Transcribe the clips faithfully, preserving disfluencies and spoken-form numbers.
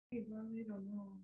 Sí, va a haber o no.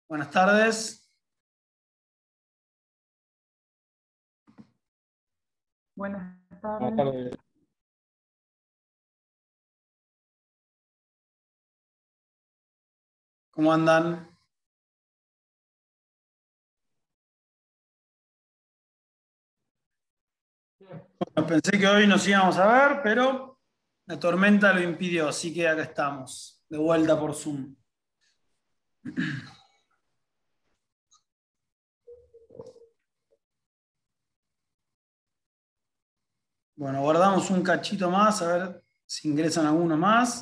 Buenas tardes. Buenas Buenas tardes. tardes. ¿Cómo andan? Bueno, pensé que hoy nos íbamos a ver, pero la tormenta lo impidió, así que acá estamos, de vuelta por Zoom. Bueno, guardamos un cachito más, a ver si ingresan alguno más.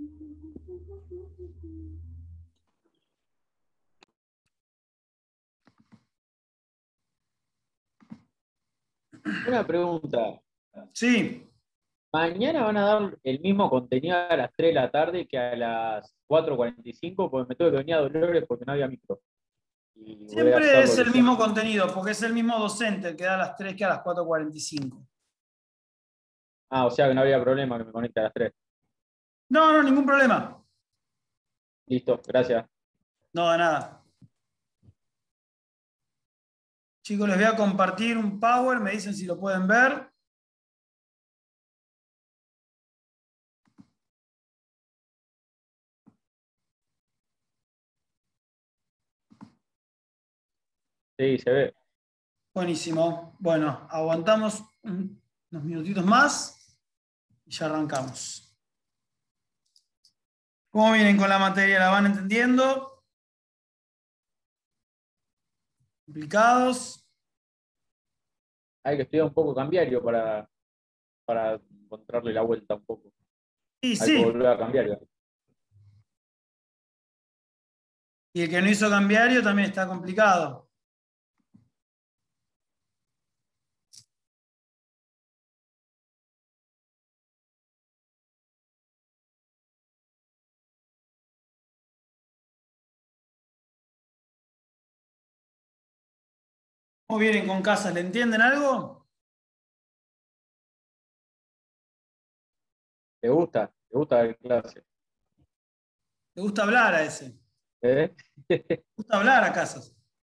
Una pregunta. Sí, ¿Mañana van a dar el mismo contenido a las tres de la tarde que a las cuatro cuarenta y cinco? Porque me tuve que venir a Dolores porque no había micro. Y voy a siempre hacer es lo que el sea. mismo contenido, porque es el mismo docente el que da a las tres que a las cuatro cuarenta y cinco. Ah, o sea que no había problema que me conecte a las tres. No, no, ningún problema. Listo, gracias. No, de nada. Chicos, les voy a compartir un Power, me dicen si lo pueden ver. Sí, se ve. Buenísimo. Bueno, aguantamos unos minutitos más y ya arrancamos. ¿Cómo vienen con la materia? ¿La van entendiendo? ¿Complicados? Hay que estudiar un poco cambiario para, para encontrarle la vuelta un poco. Sí, Hay que sí. volver a cambiario. Y el que no hizo cambiario también está complicado. ¿Cómo vienen con casas? ¿Le entienden algo? ¿Te gusta? ¿Te gusta la clase? ¿Le gusta hablar a ese? ¿Eh? ¿Le gusta hablar a casas?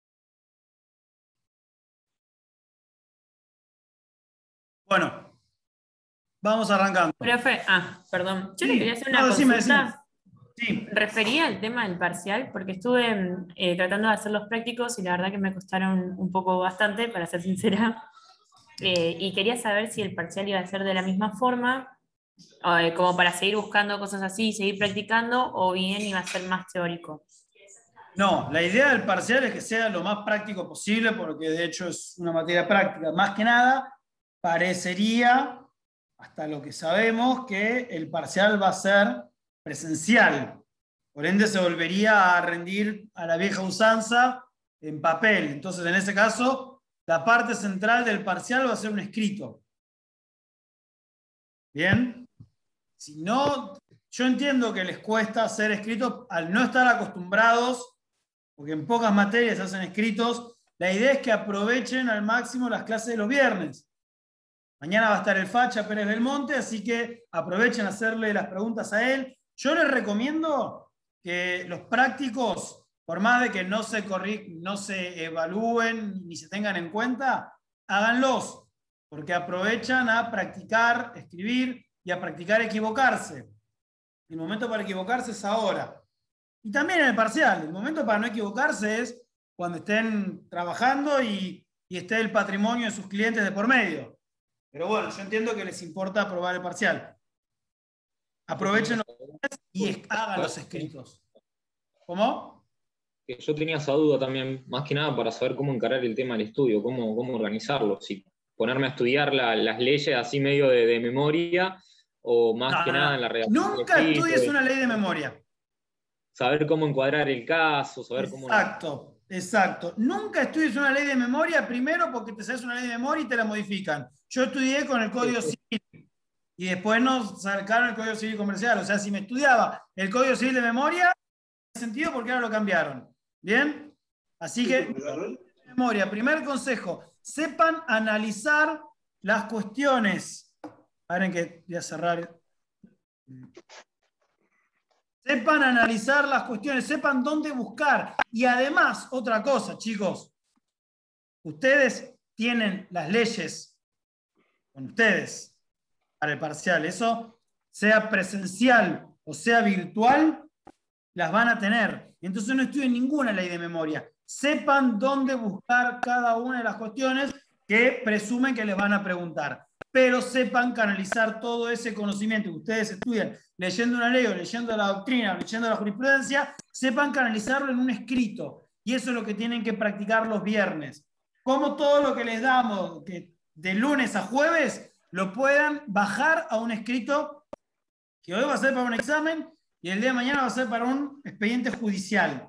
Bueno, vamos arrancando. Profe, ah, perdón. Yo le quería Sí, hacer no, una decime, decime. consulta Sí, referida al tema del parcial, porque estuve eh, tratando de hacer los prácticos y la verdad que me costaron un poco bastante, para ser sincera. Eh, y quería saber si el parcial iba a ser de la misma forma, eh, como para seguir buscando cosas así, seguir practicando, o bien iba a ser más teórico. no, la idea del parcial es que sea lo más práctico posible, porque de hecho es una materia práctica. Más que nada, parecería, hasta lo que sabemos, que el parcial va a ser presencial. Por ende, se volvería a rendir a la vieja usanza en papel. Entonces, en ese caso, la parte central del parcial va a ser un escrito. ¿Bien? Si no, yo entiendo que les cuesta hacer escritos al no estar acostumbrados, porque en pocas materias se hacen escritos. La idea es que aprovechen al máximo las clases de los viernes. Mañana va a estar el Facha Pérez Belmonte, así que aprovechen a hacerle las preguntas a él. Yo les recomiendo que los prácticos, por más de que no se, corri- no se evalúen ni se tengan en cuenta, háganlos, porque aprovechan a practicar, escribir y a practicar equivocarse. El momento para equivocarse es ahora. Y también en el parcial, el momento para no equivocarse es cuando estén trabajando y, y esté el patrimonio de sus clientes de por medio. Pero bueno, yo entiendo que les importa aprobar el parcial. Aprovechen y es- hagan los escritos. ¿Cómo? Que yo tenía esa duda también, más que nada para saber cómo encarar el tema del estudio, cómo, cómo organizarlo, si ponerme a estudiar la- las leyes así medio de, de memoria, o más No, que no, nada no. en la redacción del Nunca escrito, estudies de una ley de memoria. saber cómo encuadrar el caso, saber cómo... Exacto, exacto. Nunca estudies una ley de memoria, primero porque te sabes una ley de memoria y te la modifican. Yo estudié con el Código Civil y después nos sacaron el Código Civil Comercial. O sea, si me estudiaba el Código Civil de memoria, no tiene sentido porque ahora lo cambiaron. ¿Bien? Así que, memoria, primer consejo, sepan analizar las cuestiones. Esperen que voy a cerrar. Sepan analizar las cuestiones, sepan dónde buscar. Y además, otra cosa, chicos, ustedes tienen las leyes con ustedes para el parcial. Eso, sea presencial o sea virtual, las van a tener. Entonces no estudien ninguna ley de memoria. Sepan dónde buscar cada una de las cuestiones que presumen que les van a preguntar. Pero sepan canalizar todo ese conocimiento que ustedes estudian leyendo una ley o leyendo la doctrina o leyendo la jurisprudencia, sepan canalizarlo en un escrito. Y eso es lo que tienen que practicar los viernes. Como todo lo que les damos que de lunes a jueves lo puedan bajar a un escrito que hoy va a ser para un examen y el día de mañana va a ser para un expediente judicial,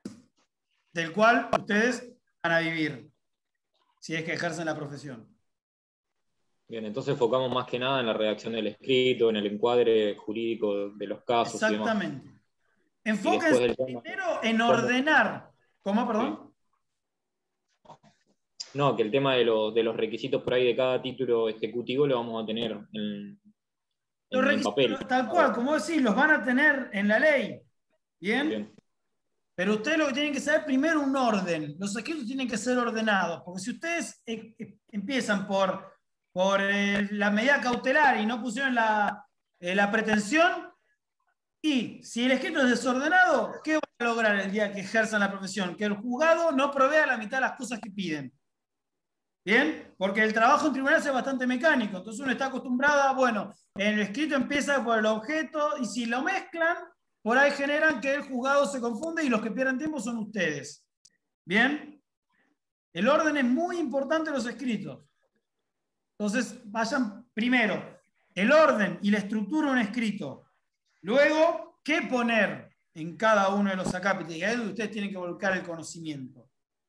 del cual ustedes van a vivir, si es que ejercen la profesión. Bien, entonces enfocamos más que nada en la redacción del escrito, en el encuadre jurídico de los casos. Exactamente. Y demás. Enfóquense Y primero en ordenar. ¿Cómo, perdón? Sí. No, que el tema de, lo, de los requisitos por ahí de cada título ejecutivo lo vamos a tener en, Los en, en papel. Tal cual, como decís, los van a tener en la ley. ¿Bien? Bien. Pero ustedes lo que tienen que saber primero un orden. Los escritos tienen que ser ordenados. Porque si ustedes eh, eh, empiezan por, por eh, la medida cautelar y no pusieron la, eh, la pretensión, y si el escrito es desordenado, ¿qué van a lograr el día que ejerzan la profesión? Que el juzgado no provea la mitad de las cosas que piden. ¿Bien? Porque el trabajo en tribunales es bastante mecánico. Entonces uno está acostumbrado a, bueno, en el escrito empieza por el objeto y si lo mezclan, por ahí generan que el juzgado se confunde y los que pierden tiempo son ustedes. ¿Bien? El orden es muy importante en los escritos. Entonces vayan primero, el orden y la estructura de un escrito. Luego, ¿qué poner en cada uno de los acápites? Y ahí es donde ustedes tienen que volcar el conocimiento.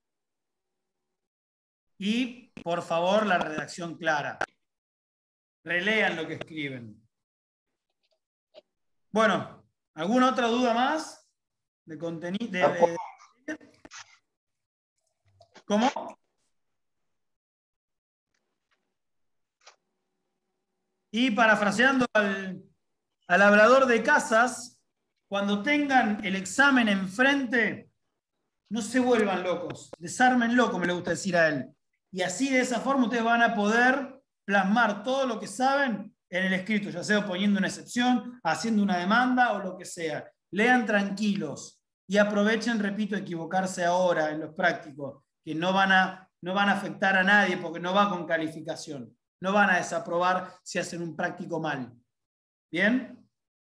Y, por favor, la redacción clara. Relean lo que escriben. Bueno, ¿alguna otra duda más? De contenido. De, de, de... ¿Cómo? Y parafraseando al, al hablador de casas, cuando tengan el examen enfrente, no se vuelvan locos, desármenlo, como le gusta decir a él. Y así, de esa forma, ustedes van a poder plasmar todo lo que saben en el escrito, ya sea poniendo una excepción, haciendo una demanda o lo que sea. Lean tranquilos y aprovechen, repito, equivocarse ahora en los prácticos, que no van a, no van a afectar a nadie porque no va con calificación. No van a desaprobar si hacen un práctico mal. ¿Bien?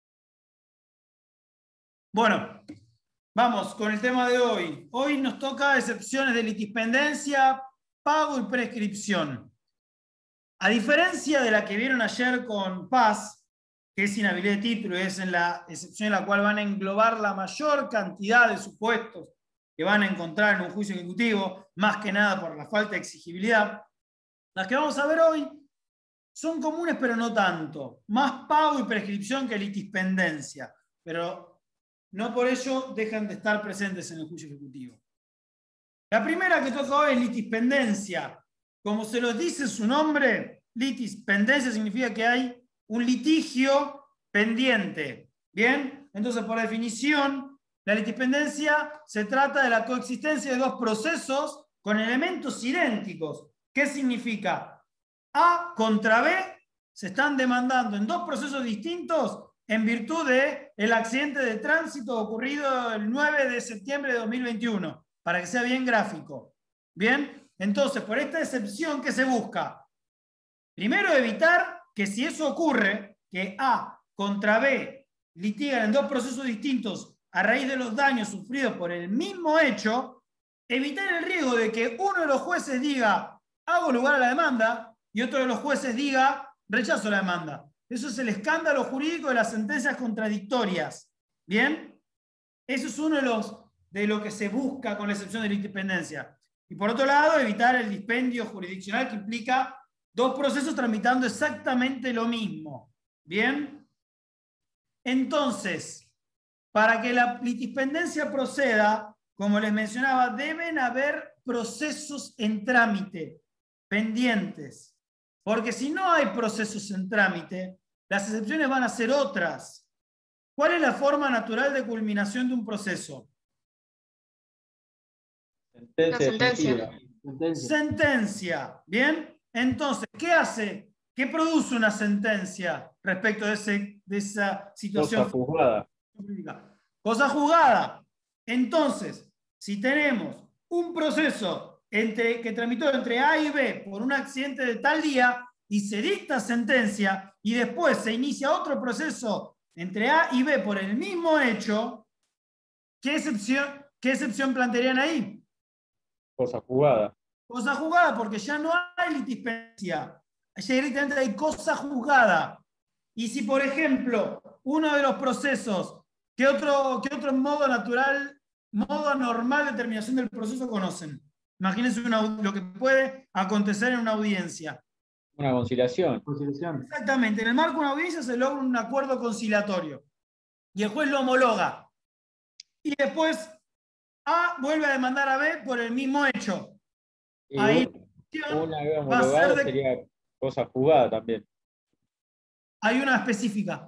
Bueno, vamos con el tema de hoy. Hoy nos toca excepciones de litispendencia, pago y prescripción. A diferencia de la que vieron ayer con Paz, que es inhabilidad de título y es en la excepción en la cual van a englobar la mayor cantidad de supuestos que van a encontrar en un juicio ejecutivo, más que nada por la falta de exigibilidad, las que vamos a ver hoy son comunes pero no tanto. Más pago y prescripción que litispendencia, pero no por ello dejan de estar presentes en el juicio ejecutivo. La primera que toca hoy es litispendencia. Como se los dice su nombre, litispendencia significa que hay un litigio pendiente. ¿Bien? Entonces, por definición, la litispendencia se trata de la coexistencia de dos procesos con elementos idénticos. ¿Qué significa? A contra B se están demandando en dos procesos distintos en virtud del accidente de tránsito ocurrido el nueve de septiembre de dos mil veintiuno. Para que sea bien gráfico. Bien, entonces, por esta excepción, ¿qué se busca? Primero, evitar que si eso ocurre, que A contra B litigan en dos procesos distintos a raíz de los daños sufridos por el mismo hecho, evitar el riesgo de que uno de los jueces diga, hago lugar a la demanda, y otro de los jueces diga, rechazo la demanda. Eso es el escándalo jurídico de las sentencias contradictorias. ¿Bien? Eso es uno de los de lo que se busca con la excepción de la litispendencia. Y por otro lado, evitar el dispendio jurisdiccional que implica dos procesos tramitando exactamente lo mismo. ¿Bien? Entonces, para que la litispendencia proceda, como les mencionaba, deben haber procesos en trámite, pendientes. Porque si no hay procesos en trámite, las excepciones van a ser otras. ¿Cuál es la forma natural de culminación de un proceso? Sentencia La sentencia. definitiva. Sentencia. Sentencia. ¿Bien? Entonces, ¿qué hace? ¿Qué produce una sentencia respecto de, ese, de esa situación Cosa juzgada. jurídica? Cosa juzgada. Entonces, si tenemos un proceso entre, que tramitó entre A y B por un accidente de tal día y se dicta sentencia y después se inicia otro proceso entre A y B por el mismo hecho, ¿qué excepción, qué excepción plantearían ahí? Cosa jugada. Cosa juzgada, porque ya no hay litispendencia. Ya directamente hay cosa juzgada. Y si, por ejemplo, uno de los procesos, ¿qué otro, qué otro modo natural, modo normal de terminación del proceso conocen? Imagínense una, lo que puede acontecer en una audiencia. Una conciliación. Conciliación. Exactamente. En el marco de una audiencia se logra un acuerdo conciliatorio. Y el juez lo homologa. Y después A vuelve a demandar a B por el mismo hecho. Y Ahí una vez va a ser homologado de- sería cosa jugada también. hay una específica.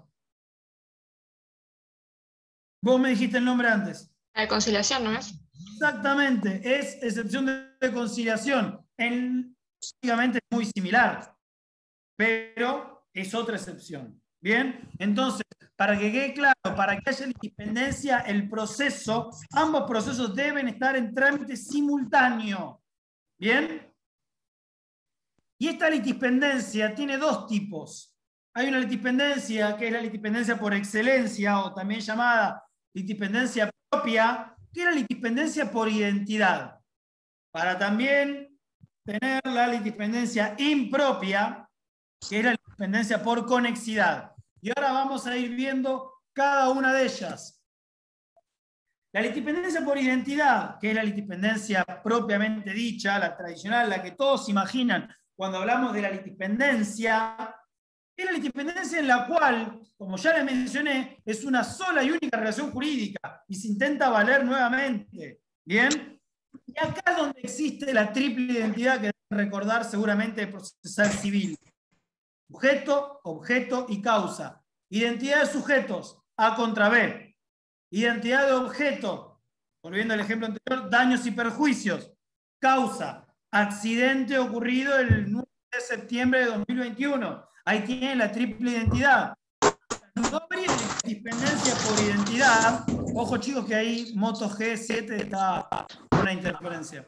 Vos me dijiste el nombre antes. La de conciliación, ¿no es? Exactamente, es excepción de conciliación. En, básicamente es muy similar, pero es otra excepción. Bien, entonces, para que quede claro, para que haya independencia, el proceso, ambos procesos deben estar en trámite simultáneo. Bien. Y esta litispendencia tiene dos tipos. Hay una litispendencia que es la litispendencia por excelencia, o también llamada litispendencia propia, que es la litispendencia por identidad. Para también tener la litispendencia impropia, que es la litispendencia por conexidad. Y ahora vamos a ir viendo cada una de ellas. La litispendencia por identidad, que es la litispendencia propiamente dicha, la tradicional, la que todos imaginan cuando hablamos de la litispendencia, es la litispendencia en la cual, como ya les mencioné, es una sola y única relación jurídica y se intenta valer nuevamente. ¿Bien? Y acá es donde existe la triple identidad que deben recordar seguramente de procesal civil. Sujeto, objeto y causa. Identidad de sujetos, A contra B. Identidad de objeto, volviendo al ejemplo anterior, daños y perjuicios. Causa, accidente ocurrido el nueve de septiembre de dos mil veintiuno. Ahí tienen la triple identidad. No habría litispendencia por identidad. Ojo chicos que ahí Moto G siete está con una interferencia.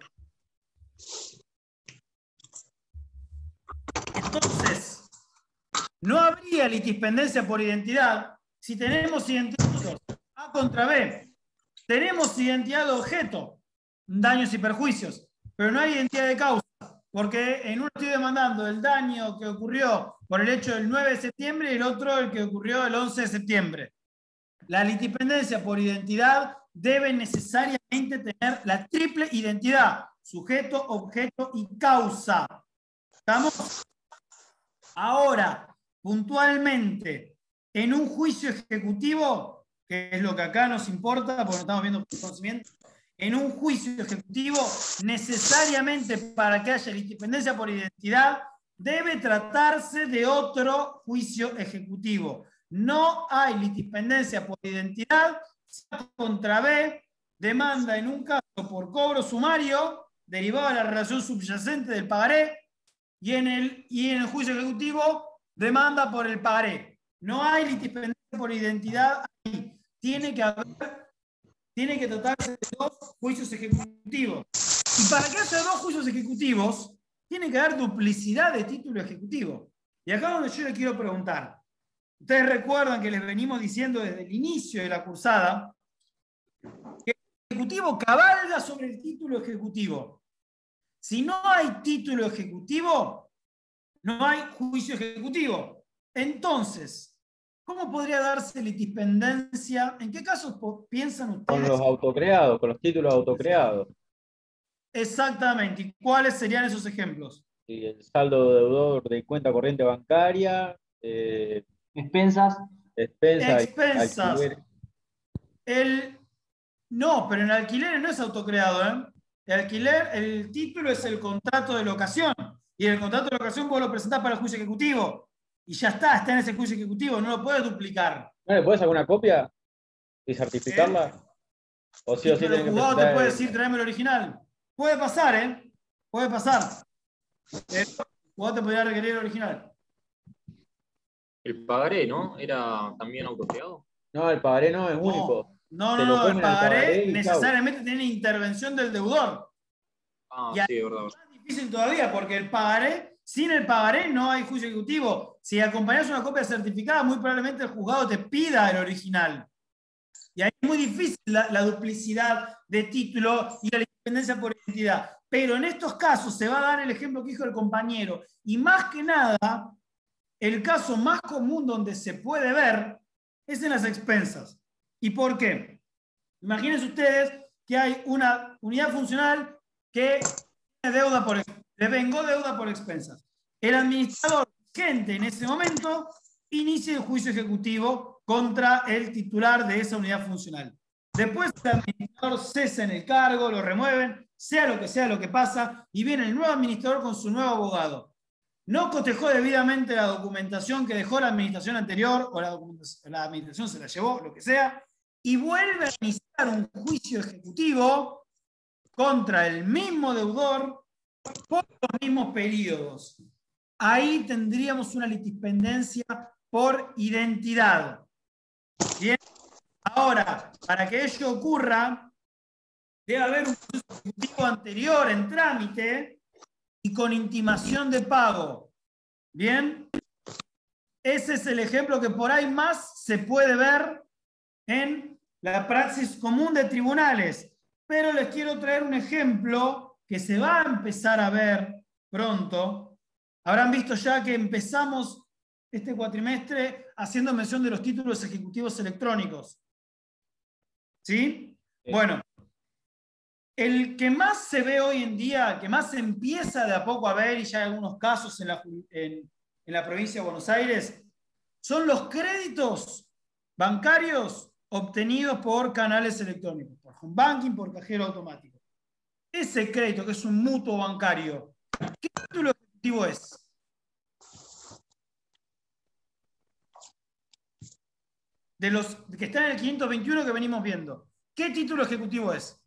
Entonces, no habría litispendencia por identidad si tenemos identidad A contra B. Tenemos identidad de objeto, daños y perjuicios, pero no hay identidad de causa, porque en uno estoy demandando el daño que ocurrió por el hecho del nueve de septiembre y el otro el que ocurrió el once de septiembre. La litispendencia por identidad debe necesariamente tener la triple identidad, sujeto, objeto y causa. ¿Estamos? Ahora, puntualmente, en un juicio ejecutivo, que es lo que acá nos importa, porque no estamos viendo conocimiento, en un juicio ejecutivo, necesariamente para que haya litispendencia por identidad, debe tratarse de otro juicio ejecutivo. No hay litispendencia por identidad si A contra B demanda en un caso por cobro sumario, derivado de la relación subyacente del pagaré, y en el, y en el juicio ejecutivo demanda por el pagaré. No hay litispendencia por identidad ahí. Tiene que haber, tiene que tratarse de dos juicios ejecutivos. Y para que haya dos juicios ejecutivos, tiene que haber duplicidad de título ejecutivo. Y acá es donde yo les quiero preguntar. Ustedes recuerdan que les venimos diciendo desde el inicio de la cursada que el ejecutivo cabalga sobre el título ejecutivo. Si no hay título ejecutivo, no hay juicio ejecutivo. Entonces, ¿cómo podría darse litispendencia? ¿En qué casos piensan ustedes? Con los autocreados, con los títulos autocreados. Exactamente. ¿Y cuáles serían esos ejemplos? Y el saldo deudor de cuenta corriente bancaria, eh, Expensas. despensas, Expensas. alquiler. El, no, pero en alquiler no es autocreado, ¿eh? El alquiler, el título es el contrato de locación. Y el contrato de locación vos lo presentás para el juicio ejecutivo. y ya está, está en ese juicio ejecutivo, no lo puedes duplicar. ¿No le puedes sacar una copia y certificarla? ¿Eh? O sí o sí Pero el tenés que juzgado te presentar puede el- decir, tráeme el original. Puede pasar, ¿eh? Puede pasar. El juzgado te podría requerir el original. El pagaré, ¿no? ¿Era también autosteado? No, el pagaré no es único. No, no, Te no, lo no, el comen al pagaré pagaré y chau. necesariamente tiene intervención del deudor. Ah, Y ahí sí, de verdad. es más difícil todavía, porque el pagaré, sin el pagaré no hay juicio ejecutivo. Si acompañas una copia certificada, muy probablemente el juzgado te pida el original. Y ahí es muy difícil la, la duplicidad de título y la independencia por identidad. Pero en estos casos se va a dar el ejemplo que dijo el compañero. Y más que nada, el caso más común donde se puede ver es en las expensas. ¿Y por qué? Imagínense ustedes que hay una unidad funcional que tiene deuda por, devengó deuda por expensas. El administrador vigente en ese momento inicia el juicio ejecutivo contra el titular de esa unidad funcional. Después el administrador cesa en el cargo, lo remueven, sea lo que sea lo que pasa, y viene el nuevo administrador con su nuevo abogado. No cotejó debidamente la documentación que dejó la administración anterior, o la, la administración se la llevó, lo que sea, y vuelve a iniciar un juicio ejecutivo contra el mismo deudor por los mismos periodos. Ahí tendríamos una litispendencia por identidad. Bien. Ahora, para que ello ocurra, debe haber un juicio ejecutivo anterior en trámite y con intimación de pago. Bien. Ese es el ejemplo que por ahí más se puede ver en la praxis común de tribunales. Pero les quiero traer un ejemplo que se va a empezar a ver pronto. Habrán visto ya que empezamos este cuatrimestre haciendo mención de los títulos ejecutivos electrónicos. ¿Sí? Sí. Bueno, el que más se ve hoy en día, el que más se empieza de a poco a ver, y ya hay algunos casos en la, en, en la provincia de Buenos Aires, son los créditos bancarios obtenidos por canales electrónicos, por home banking, por cajero automático. Ese crédito, que es un mutuo bancario, ¿qué título ejecutivo es? De los que están en el quinientos veintiuno que venimos viendo, ¿qué título ejecutivo es?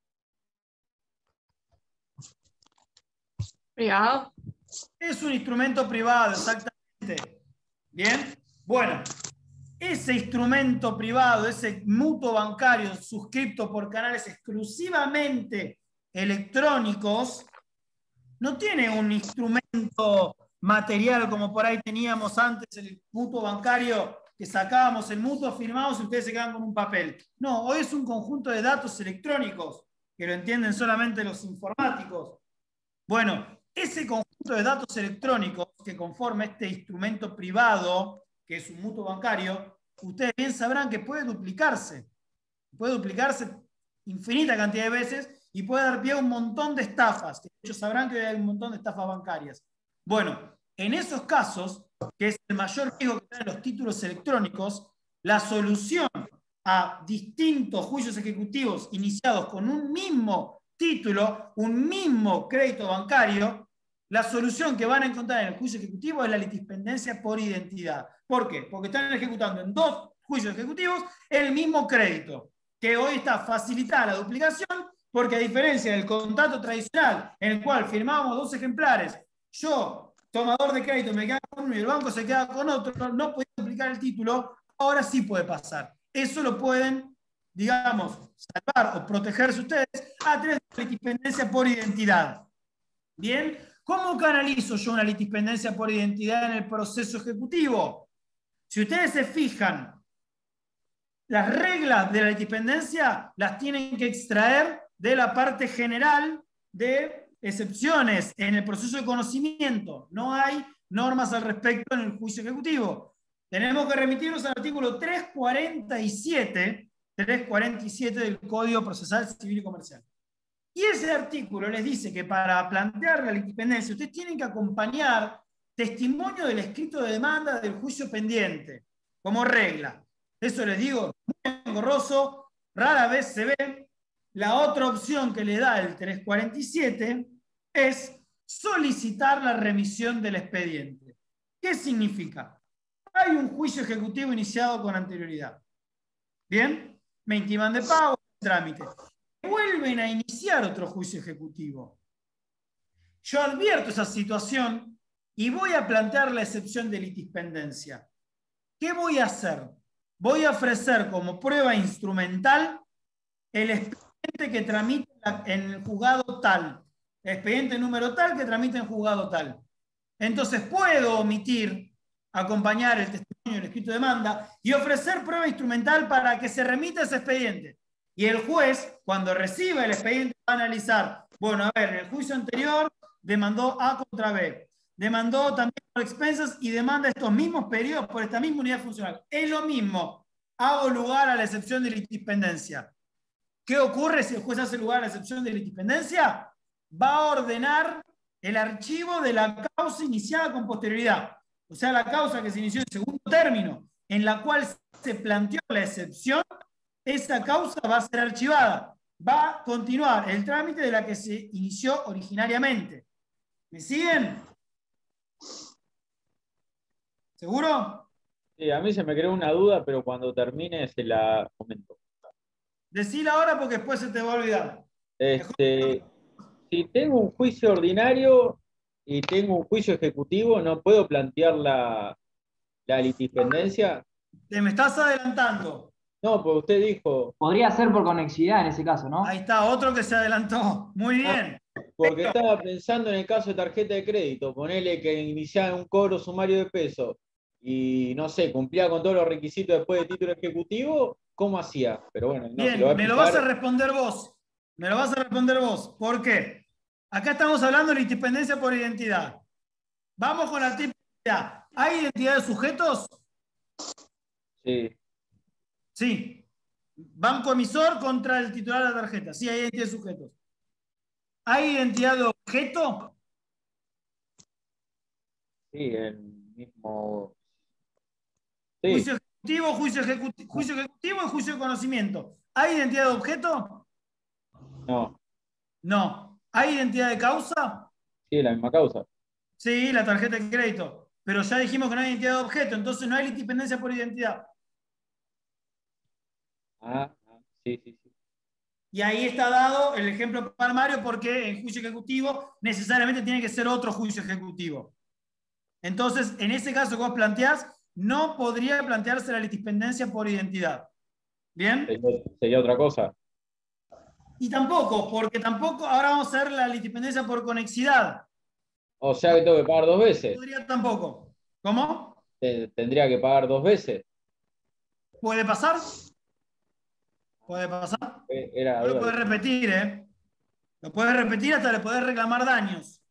Privado. Es un instrumento privado, exactamente. Bien, bueno, ese instrumento privado, ese mutuo bancario suscripto por canales exclusivamente electrónicos, no tiene un instrumento material como por ahí teníamos antes, el mutuo bancario, que sacábamos el mutuo, firmábamos y ustedes se quedan con un papel. No, hoy es un conjunto de datos electrónicos, que lo entienden solamente los informáticos. Bueno, ese conjunto de datos electrónicos que conforma este instrumento privado, que es un mutuo bancario, ustedes bien sabrán que puede duplicarse. Puede duplicarse infinita cantidad de veces y puede dar pie a un montón de estafas. Que ellos sabrán que hay un montón de estafas bancarias. Bueno, en esos casos, que es el mayor riesgo que traen los títulos electrónicos, la solución a distintos juicios ejecutivos iniciados con un mismo título, un mismo crédito bancario, la solución que van a encontrar en el juicio ejecutivo es la litispendencia por identidad. ¿Por qué? Porque están ejecutando en dos juicios ejecutivos el mismo crédito, que hoy está facilitada la duplicación, porque a diferencia del contrato tradicional, en el cual firmábamos dos ejemplares, yo, tomador de crédito, me quedaba con uno y el banco se queda con otro, no podía duplicar el título, ahora sí puede pasar. Eso lo pueden, digamos, salvar o protegerse ustedes a través de la litispendencia por identidad. Bien, ¿cómo canalizo yo una litispendencia por identidad en el proceso ejecutivo? Si ustedes se fijan, las reglas de la litispendencia las tienen que extraer de la parte general de excepciones en el proceso de conocimiento. No hay normas al respecto en el juicio ejecutivo. Tenemos que remitirnos al artículo trescientos cuarenta y siete, trescientos cuarenta y siete del Código Procesal Civil y Comercial. Y ese artículo les dice que para plantear la litispendencia ustedes tienen que acompañar testimonio del escrito de demanda del juicio pendiente, como regla. Eso les digo, muy engorroso, rara vez se ve. La otra opción que le da el trescientos cuarenta y siete es solicitar la remisión del expediente. ¿Qué significa? Hay un juicio ejecutivo iniciado con anterioridad. ¿Bien? Me intiman de pago, trámite. Vuelven a iniciar otro juicio ejecutivo. Yo advierto esa situación y voy a plantear la excepción de litispendencia. ¿Qué voy a hacer? Voy a ofrecer como prueba instrumental el expediente que tramite en el juzgado tal, el expediente número tal que tramite en juzgado tal. Entonces puedo omitir, acompañar el testimonio, el escrito de demanda y ofrecer prueba instrumental para que se remita ese expediente. Y el juez, cuando reciba el expediente, va a analizar, bueno, a ver, en el juicio anterior demandó A contra B, demandó también por expensas y demanda estos mismos periodos por esta misma unidad funcional. Es lo mismo, hago lugar a la excepción de litispendencia. ¿Qué ocurre si el juez hace lugar a la excepción de litispendencia? Va a ordenar el archivo de la causa iniciada con posterioridad. O sea, la causa que se inició en segundo término, en la cual se planteó la excepción, esa causa va a ser archivada. Va a continuar el trámite de la que se inició originariamente. ¿Me siguen? ¿Seguro? Sí, a mí se me creó una duda, pero cuando termine se la comento. Decila ahora porque después se te va a olvidar. Este, si tengo un juicio ordinario y tengo un juicio ejecutivo, ¿no puedo plantear la, la litispendencia? Te me estás adelantando. No, porque usted dijo... Podría ser por conexidad en ese caso, ¿no? Ahí está, otro que se adelantó. Muy bien. Porque estaba pensando en el caso de tarjeta de crédito, ponele que iniciaba un cobro sumario de peso y, no sé, cumplía con todos los requisitos después de título ejecutivo, ¿cómo hacía? Pero bueno, no, bien, se lo va a me lo vas a responder vos. Me lo vas a responder vos. ¿Por qué? Acá estamos hablando de litispendencia por identidad. Vamos con la tipicidad. ¿Hay identidad de sujetos? Sí. Sí. Banco emisor contra el titular de la tarjeta. Sí, hay identidad de sujetos. ¿Hay identidad de objeto? Sí, el mismo... Sí. Juicio ejecutivo, juicio, ejecuti juicio ejecutivo y juicio de conocimiento. ¿Hay identidad de objeto? No. No. ¿Hay identidad de causa? Sí, la misma causa. Sí, la tarjeta de crédito. Pero ya dijimos que no hay identidad de objeto, entonces no hay litispendencia por identidad. Ah, sí, sí, sí. Y ahí está dado el ejemplo palmario porque en juicio ejecutivo necesariamente tiene que ser otro juicio ejecutivo. Entonces, en ese caso que vos planteás, no podría plantearse la litispendencia por identidad. ¿Bien? Sería, sería otra cosa. Y tampoco, porque tampoco, ahora vamos a ver la litispendencia por conexidad. O sea que tengo que pagar dos veces. Podría tampoco. ¿Cómo? Tendría que pagar dos veces. ¿Puede pasar? ¿Puede pasar? Era No lo puedes repetir, ¿eh? Lo puedes repetir hasta le podés reclamar daños.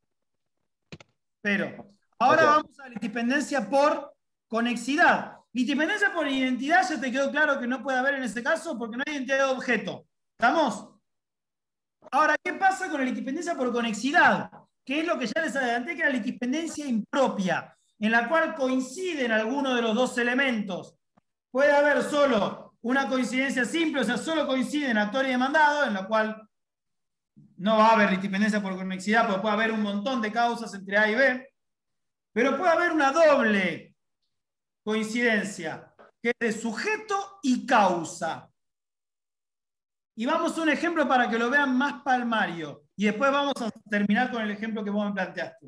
Pero, ahora okay. Vamos a la litispendencia por conexidad. Litispendencia por identidad, ya te quedó claro que no puede haber en ese caso porque no hay identidad de objeto. ¿Estamos? Ahora, ¿qué pasa con la litispendencia por conexidad? Que es lo que ya les adelanté, que es la litispendencia impropia, en la cual coinciden algunos de los dos elementos. Puede haber solo una coincidencia simple, o sea, solo coinciden actor y demandado, en la cual no va a haber litispendencia por conexidad, porque puede haber un montón de causas entre A y B, pero puede haber una doble coincidencia, que es de sujeto y causa. Y vamos a un ejemplo para que lo vean más palmario, y después vamos a terminar con el ejemplo que vos me planteaste.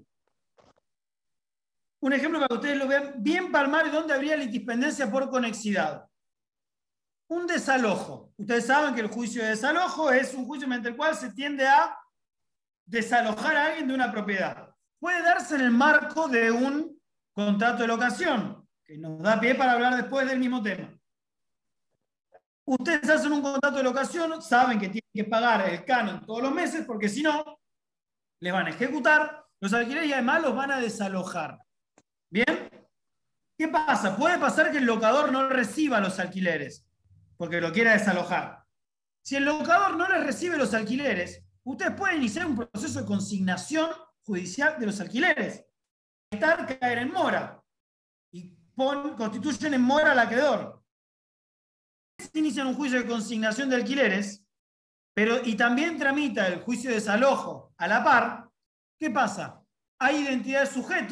Un ejemplo para que ustedes lo vean bien palmario, donde habría litispendencia por conexidad. Un desalojo. Ustedes saben que el juicio de desalojo es un juicio mediante el cual se tiende a desalojar a alguien de una propiedad. Puede darse en el marco de un contrato de locación, que nos da pie para hablar después del mismo tema. Ustedes hacen un contrato de locación, saben que tienen que pagar el canon todos los meses, porque si no, les van a ejecutar los alquileres y además los van a desalojar. ¿Bien? ¿Qué pasa? Puede pasar que el locador no reciba los alquileres, porque lo quiera desalojar. Si el locador no les recibe los alquileres, ustedes pueden iniciar un proceso de consignación judicial de los alquileres. Estar, caer en mora. Y pon, constituyen en mora al acreedor. Se inician un juicio de consignación de alquileres, pero, y también tramita el juicio de desalojo a la par. ¿Qué pasa? Hay identidad de sujeto,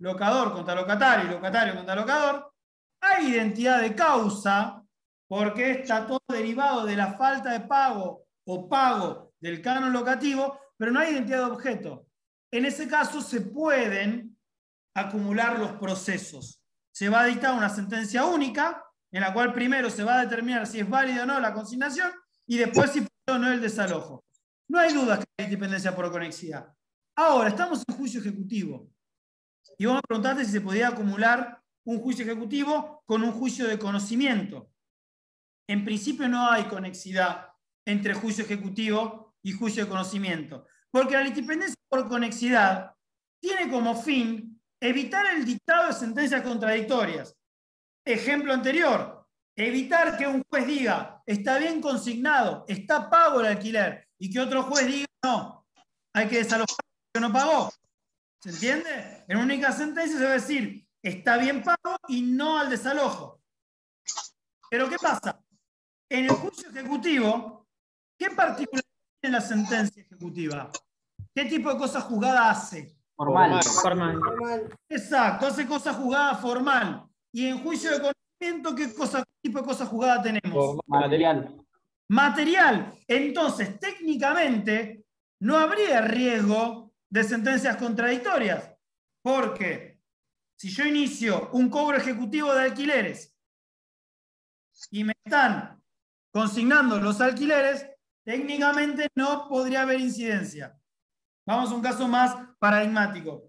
locador contra locatario y locatario contra locador, hay identidad de causa, porque está todo derivado de la falta de pago o pago del canon locativo, pero no hay identidad de objeto. En ese caso se pueden acumular los procesos. Se va a dictar una sentencia única, en la cual primero se va a determinar si es válida o no la consignación, y después si puede o no el desalojo. No hay duda que hay independencia por conexidad. Ahora, estamos en juicio ejecutivo. Y vamos a preguntarte si se podía acumular un juicio ejecutivo con un juicio de conocimiento. En principio no hay conexidad entre juicio ejecutivo y juicio de conocimiento, porque la litipendencia por conexidad tiene como fin evitar el dictado de sentencias contradictorias. Ejemplo anterior, evitar que un juez diga, está bien consignado, está pago el alquiler, y que otro juez diga, no, hay que desalojar porque no pagó. ¿Se entiende? En una única sentencia se va a decir, está bien pago y no al desalojo. Pero ¿qué pasa? En el juicio ejecutivo, ¿qué particularidad tiene la sentencia ejecutiva? ¿Qué tipo de cosa juzgada hace? Formal. Formal. Exacto, hace cosa juzgada formal. Y en juicio de conocimiento, ¿qué, cosa, qué tipo de cosa juzgada tenemos? Material. Material. Entonces, técnicamente, no habría riesgo de sentencias contradictorias. Porque si yo inicio un cobro ejecutivo de alquileres y me están consignando los alquileres, técnicamente no podría haber incidencia. Vamos a un caso más paradigmático.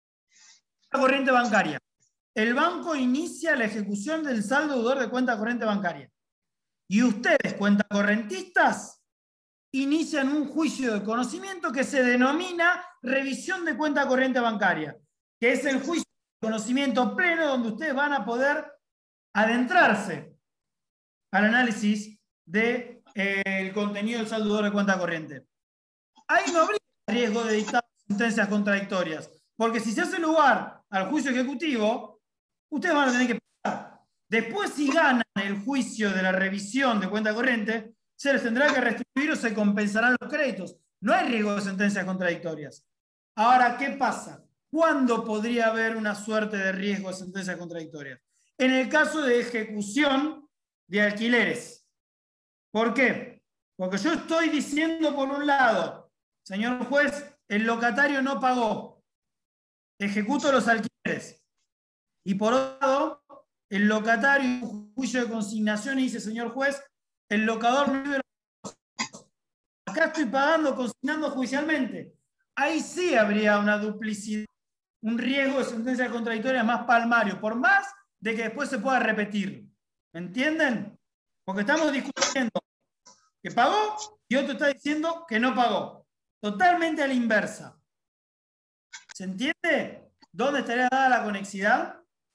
La corriente bancaria. El banco inicia la ejecución del saldo deudor de cuenta corriente bancaria. Y ustedes, cuentacorrentistas, inician un juicio de conocimiento que se denomina revisión de cuenta corriente bancaria, que es el juicio de conocimiento pleno donde ustedes van a poder adentrarse al análisis del de, eh, contenido del saldo deudor de cuenta corriente. Ahí no habría riesgo de dictar sentencias contradictorias, porque si se hace lugar al juicio ejecutivo, ustedes van a tener que pagar. Después, si ganan el juicio de la revisión de cuenta corriente, se les tendrá que restituir o se compensarán los créditos. No hay riesgo de sentencias contradictorias. Ahora, ¿qué pasa? ¿Cuándo podría haber una suerte de riesgo de sentencias contradictorias? En el caso de ejecución de alquileres. ¿Por qué? Porque yo estoy diciendo por un lado, señor juez, el locatario no pagó. Ejecuto los alquileres. Y por otro lado, el locatario en un juicio de consignación y dice, señor juez, el locador no vive los costos. Acá estoy pagando, consignando judicialmente. Ahí sí habría una duplicidad, un riesgo de sentencia contradictoria más palmario, por más de que después se pueda repetir. ¿Me entienden? Porque estamos discutiendo que pagó y otro está diciendo que no pagó. Totalmente a la inversa. ¿Se entiende? ¿Dónde estaría dada la conexidad?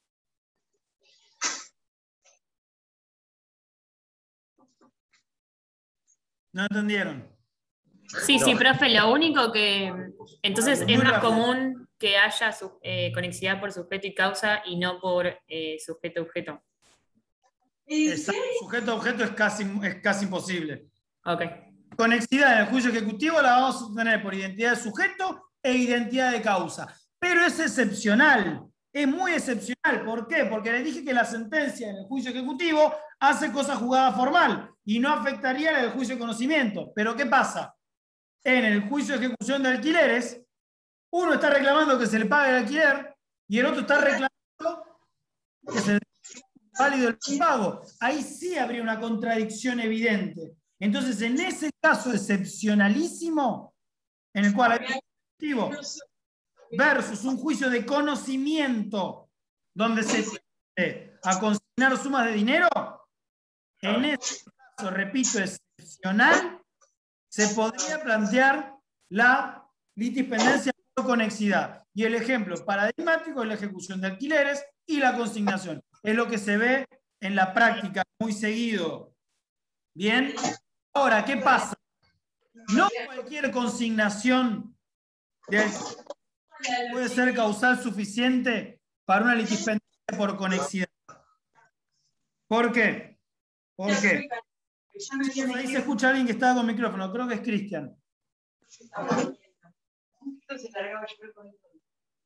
¿No entendieron? Sí, sí, profe, lo único que... Entonces Muy es más rápido. común que haya su, eh, conexidad por sujeto y causa y no por eh, sujeto-objeto. Exacto. Sujeto a objeto es casi, es casi imposible. Ok. Conexidad en el juicio ejecutivo la vamos a obtener por identidad de sujeto e identidad de causa. Pero es excepcional. Es muy excepcional. ¿Por qué? Porque les dije que la sentencia en el juicio ejecutivo hace cosa juzgada formal y no afectaría la del juicio de conocimiento. Pero ¿qué pasa? En el juicio de ejecución de alquileres, uno está reclamando que se le pague el alquiler y el otro está reclamando que se le válido el pago. Ahí sí habría una contradicción evidente. Entonces, en ese caso excepcionalísimo, en el cual hay un objetivo versus un juicio de conocimiento donde se tiende a consignar sumas de dinero, en ese caso, repito, excepcional, se podría plantear la litispendencia por conexidad. Y el ejemplo paradigmático es la ejecución de alquileres y la consignación. Es lo que se ve en la práctica muy seguido. Bien. Ahora, ¿qué pasa? No cualquier consignación de alquiler puede ser causal suficiente para una litispendencia por conexidad. ¿Por qué? ¿Por qué? Ahí se escucha a alguien que estaba con micrófono, creo que es Cristian.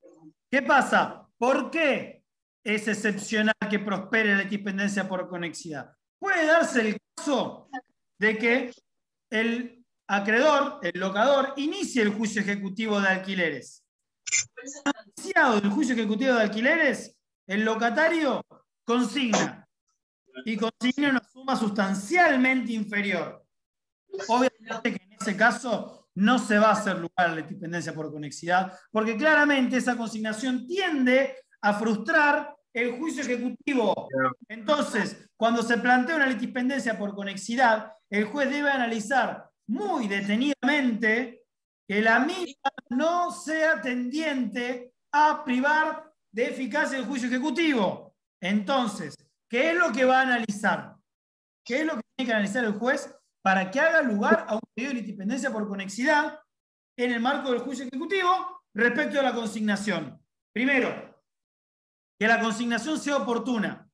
¿Qué pasa? ¿Por qué es excepcional que prospere la litispendencia por conexidad? Puede darse el caso de que el acreedor, el locador, inicie el juicio ejecutivo de alquileres. Iniciado el juicio ejecutivo de alquileres, el locatario consigna y consigna una suma sustancialmente inferior. Obviamente que en ese caso no se va a hacer lugar a la litispendencia por conexidad, porque claramente esa consignación tiende a frustrar el juicio ejecutivo. Entonces, cuando se plantea una litispendencia por conexidad, el juez debe analizar muy detenidamente que la misma no sea tendiente a privar de eficacia el juicio ejecutivo. Entonces, ¿qué es lo que va a analizar? ¿Qué es lo que tiene que analizar el juez para que haga lugar a un pedido de litispendencia por conexidad en el marco del juicio ejecutivo respecto a la consignación? Primero, que la consignación sea oportuna.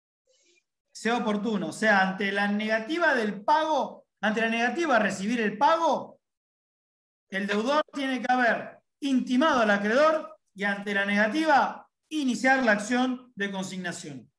Sea oportuna. O sea, ante la negativa del pago, ante la negativa a recibir el pago, el deudor tiene que haber intimado al acreedor y ante la negativa iniciar la acción de consignación.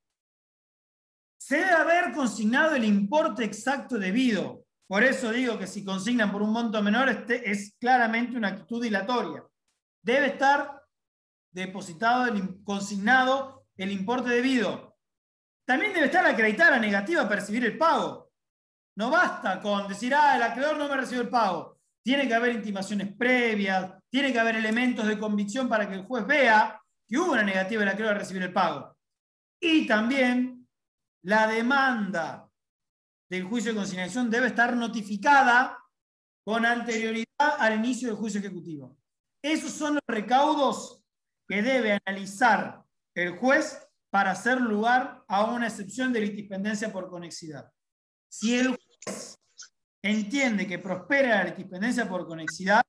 Se debe haber consignado el importe exacto debido. Por eso digo que si consignan por un monto menor, este es claramente una actitud dilatoria. Debe estar depositado, el, consignado el importe debido. También debe estar acreditada la negativa a percibir el pago. No basta con decir, ah, el acreedor no me recibió el pago. Tiene que haber intimaciones previas, tiene que haber elementos de convicción para que el juez vea que hubo una negativa del acreedor a recibir el pago. Y también la demanda del juicio de consignación debe estar notificada con anterioridad al inicio del juicio ejecutivo. Esos son los recaudos que debe analizar el juez para hacer lugar a una excepción de litispendencia por conexidad. Si el juez entiende que prospera la litispendencia por conexidad,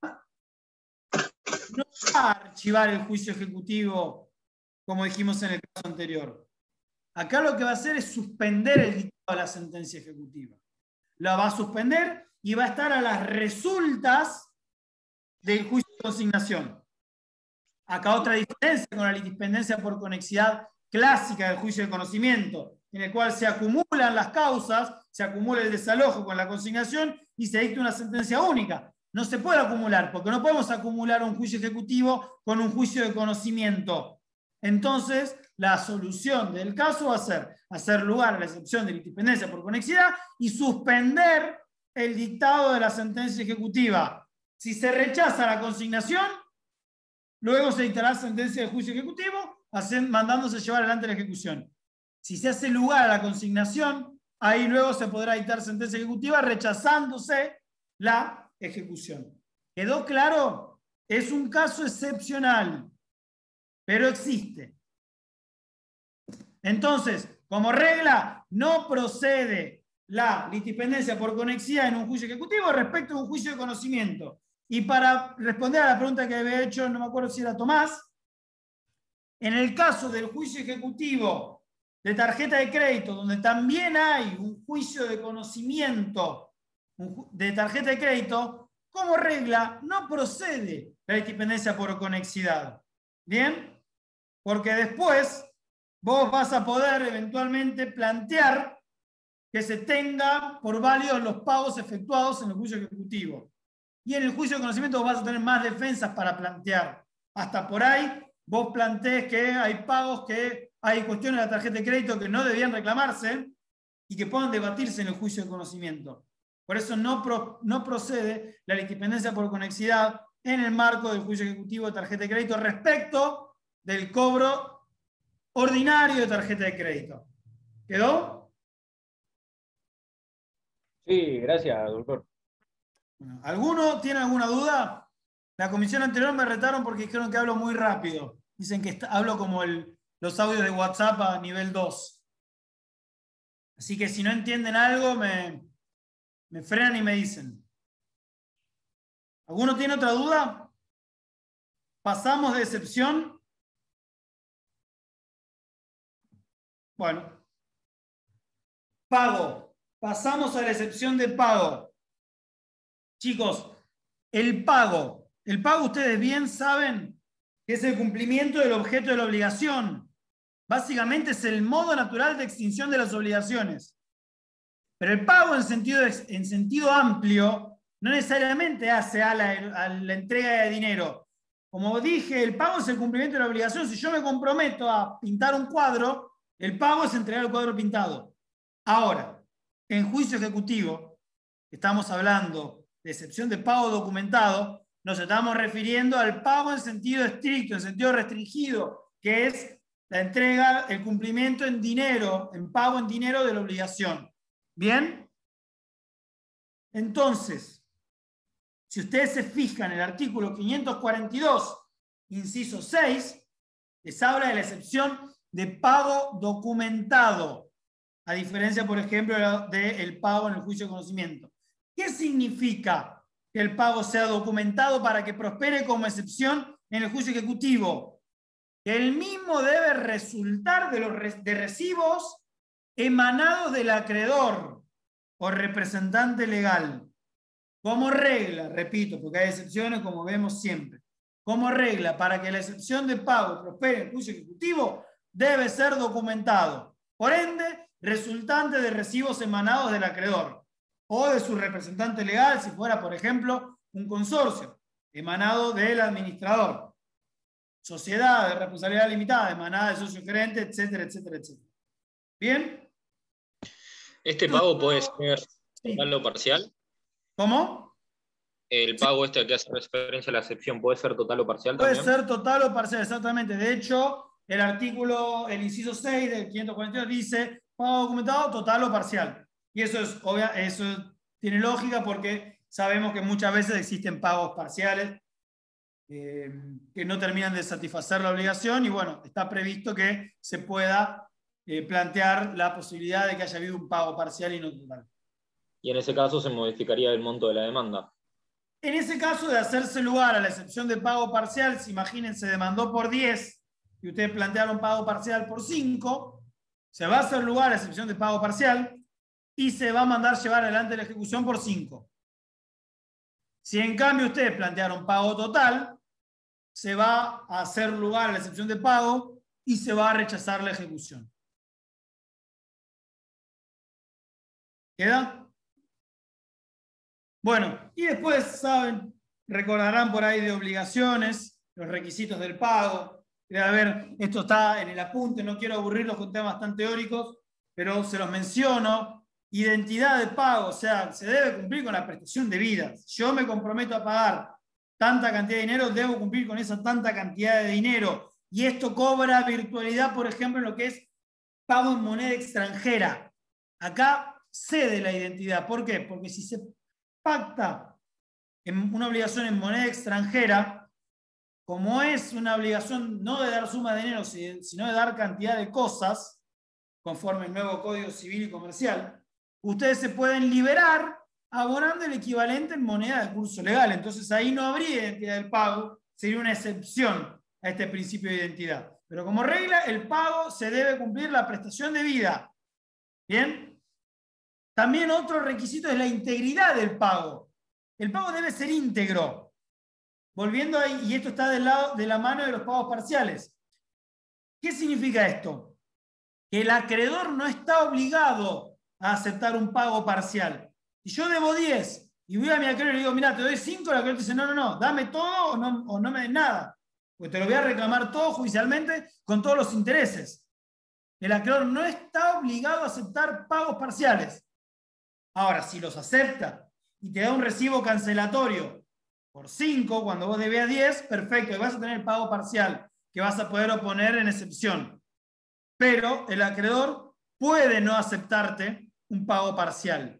no va a archivar el juicio ejecutivo como dijimos en el caso anterior. Acá lo que va a hacer es suspender el dictado de la sentencia ejecutiva. La va a suspender y va a estar a las resultas del juicio de consignación. Acá otra diferencia con la litispendencia por conexidad clásica del juicio de conocimiento, en el cual se acumulan las causas, se acumula el desalojo con la consignación y se dicta una sentencia única. No se puede acumular, porque no podemos acumular un juicio ejecutivo con un juicio de conocimiento. Entonces, la solución del caso va a ser hacer lugar a la excepción de litispendencia por conexidad y suspender el dictado de la sentencia ejecutiva. Si se rechaza la consignación, luego se dictará sentencia de juicio ejecutivo, mandándose llevar adelante la ejecución. Si se hace lugar a la consignación, ahí luego se podrá dictar sentencia ejecutiva rechazándose la ejecución. ¿Quedó claro? Es un caso excepcional, pero existe. Entonces, como regla, no procede la litispendencia por conexidad en un juicio ejecutivo respecto a un juicio de conocimiento. Y para responder a la pregunta que había hecho, no me acuerdo si era Tomás, en el caso del juicio ejecutivo de tarjeta de crédito, donde también hay un juicio de conocimiento de tarjeta de crédito, como regla, no procede la litispendencia por conexidad. ¿Bien? Porque después vos vas a poder eventualmente plantear que se tenga por válidos los pagos efectuados en el juicio ejecutivo. Y en el juicio de conocimiento vos vas a tener más defensas para plantear. Hasta por ahí vos plantees que hay pagos, que hay cuestiones de la tarjeta de crédito que no debían reclamarse y que puedan debatirse en el juicio de conocimiento. Por eso no, pro, no procede la litispendencia por conexidad en el marco del juicio ejecutivo de tarjeta de crédito respecto del cobro ordinario de tarjeta de crédito. ¿Quedó? Sí, gracias, doctor. Bueno, ¿alguno tiene alguna duda? La comisión anterior me retaron porque dijeron que hablo muy rápido. Dicen que está, hablo como el, los audios de WhatsApp a nivel dos. Así que si no entienden algo, me, me frenan y me dicen. ¿Alguno tiene otra duda? ¿Pasamos de excepción? Bueno. Pago. Pasamos a la excepción de pago. Chicos, el pago. El pago ustedes bien saben que es el cumplimiento del objeto de la obligación. Básicamente es el modo natural de extinción de las obligaciones. Pero el pago en sentido, en sentido amplio no necesariamente hace a la, a la entrega de dinero. Como dije, el pago es el cumplimiento de la obligación. Si yo me comprometo a pintar un cuadro, el pago es entregar el cuadro pintado. Ahora, en juicio ejecutivo, estamos hablando de excepción de pago documentado, nos estamos refiriendo al pago en sentido estricto, en sentido restringido, que es la entrega, el cumplimiento en dinero, en pago en dinero de la obligación. ¿Bien? Entonces, si ustedes se fijan en el artículo quinientos cuarenta y dos, inciso seis, les habla de la excepción de pago documentado, a diferencia, por ejemplo, del pago en el juicio de conocimiento. ¿Qué significa que el pago sea documentado para que prospere como excepción en el juicio ejecutivo? Que el mismo debe resultar de, los, de recibos emanados del acreedor o representante legal. Como regla, repito, porque hay excepciones como vemos siempre, como regla, para que la excepción de pago prospere en el juicio ejecutivo, debe ser documentado. Por ende, resultante de recibos emanados del acreedor o de su representante legal, si fuera, por ejemplo, un consorcio emanado del administrador, sociedad de responsabilidad limitada emanada del socio gerente, etcétera, etcétera, etcétera. ¿Bien? ¿Este pago puede ser total o parcial? ¿Cómo? El pago este que hace referencia a la excepción, ¿puede ser total o parcial Puede también? ser total o parcial, exactamente. De hecho, el artículo, el inciso seis del quinientos cuarenta y dos dice pago documentado total o parcial. Y eso es obvio, eso tiene lógica porque sabemos que muchas veces existen pagos parciales eh, que no terminan de satisfacer la obligación y bueno, está previsto que se pueda eh, plantear la posibilidad de que haya habido un pago parcial y no total. Y en ese caso se modificaría el monto de la demanda. En ese caso de hacerse lugar a la excepción de pago parcial, si imagínense demandó por diez y ustedes plantearon pago parcial por cinco, se va a hacer lugar a la excepción de pago parcial y se va a mandar llevar adelante la ejecución por cinco. Si en cambio ustedes plantearon pago total, se va a hacer lugar a la excepción de pago y se va a rechazar la ejecución. ¿Queda? Bueno, y después, saben, recordarán por ahí de obligaciones, los requisitos del pago. A ver, esto está en el apunte, no quiero aburrirlos con temas tan teóricos, pero se los menciono. Identidad de pago, o sea, se debe cumplir con la prestación debida. Si yo me comprometo a pagar tanta cantidad de dinero, debo cumplir con esa tanta cantidad de dinero. Y esto cobra virtualidad, por ejemplo, en lo que es pago en moneda extranjera. Acá cede la identidad. ¿Por qué? Porque si se pacta en una obligación en moneda extranjera, como es una obligación no de dar suma de dinero, sino de dar cantidad de cosas, conforme el nuevo Código Civil y Comercial, ustedes se pueden liberar abonando el equivalente en moneda de curso legal. Entonces ahí no habría identidad del pago, sería una excepción a este principio de identidad. Pero como regla, el pago se debe cumplir la prestación debida. ¿Bien? También otro requisito es la integridad del pago. El pago debe ser íntegro. Volviendo ahí, y esto está del lado, de la mano de los pagos parciales. ¿Qué significa esto? Que el acreedor no está obligado a aceptar un pago parcial. Si yo debo diez y voy a mi acreedor y le digo, mira, te doy cinco, el acreedor dice, no, no, no, dame todo o no, o no me des nada. Pues te lo voy a reclamar todo judicialmente con todos los intereses. El acreedor no está obligado a aceptar pagos parciales. Ahora, si los acepta y te da un recibo cancelatorio por cinco, cuando vos debías diez, perfecto, y vas a tener el pago parcial que vas a poder oponer en excepción. Pero el acreedor puede no aceptarte un pago parcial.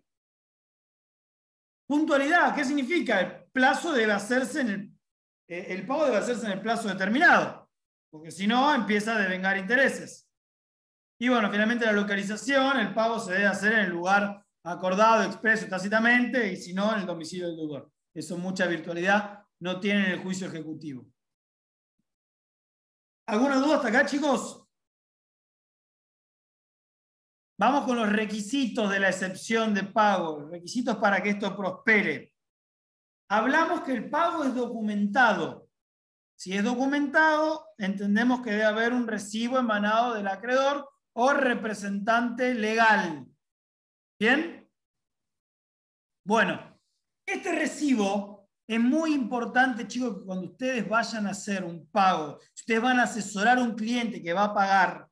Puntualidad, ¿qué significa? El plazo debe hacerse en el, eh, el pago debe hacerse en el plazo determinado, porque si no empieza a devengar intereses. Y bueno, finalmente la localización, el pago se debe hacer en el lugar acordado, expreso, tácitamente, y si no, en el domicilio del deudor. Eso mucha virtualidad no tiene en el juicio ejecutivo. ¿Alguna duda hasta acá, chicos? Vamos con los requisitos de la excepción de pago, requisitos para que esto prospere. Hablamos que el pago es documentado. Si es documentado, entendemos que debe haber un recibo emanado del acreedor o representante legal. ¿Bien? Bueno, este recibo es muy importante, chicos, que cuando ustedes vayan a hacer un pago, si ustedes van a asesorar a un cliente que va a pagar,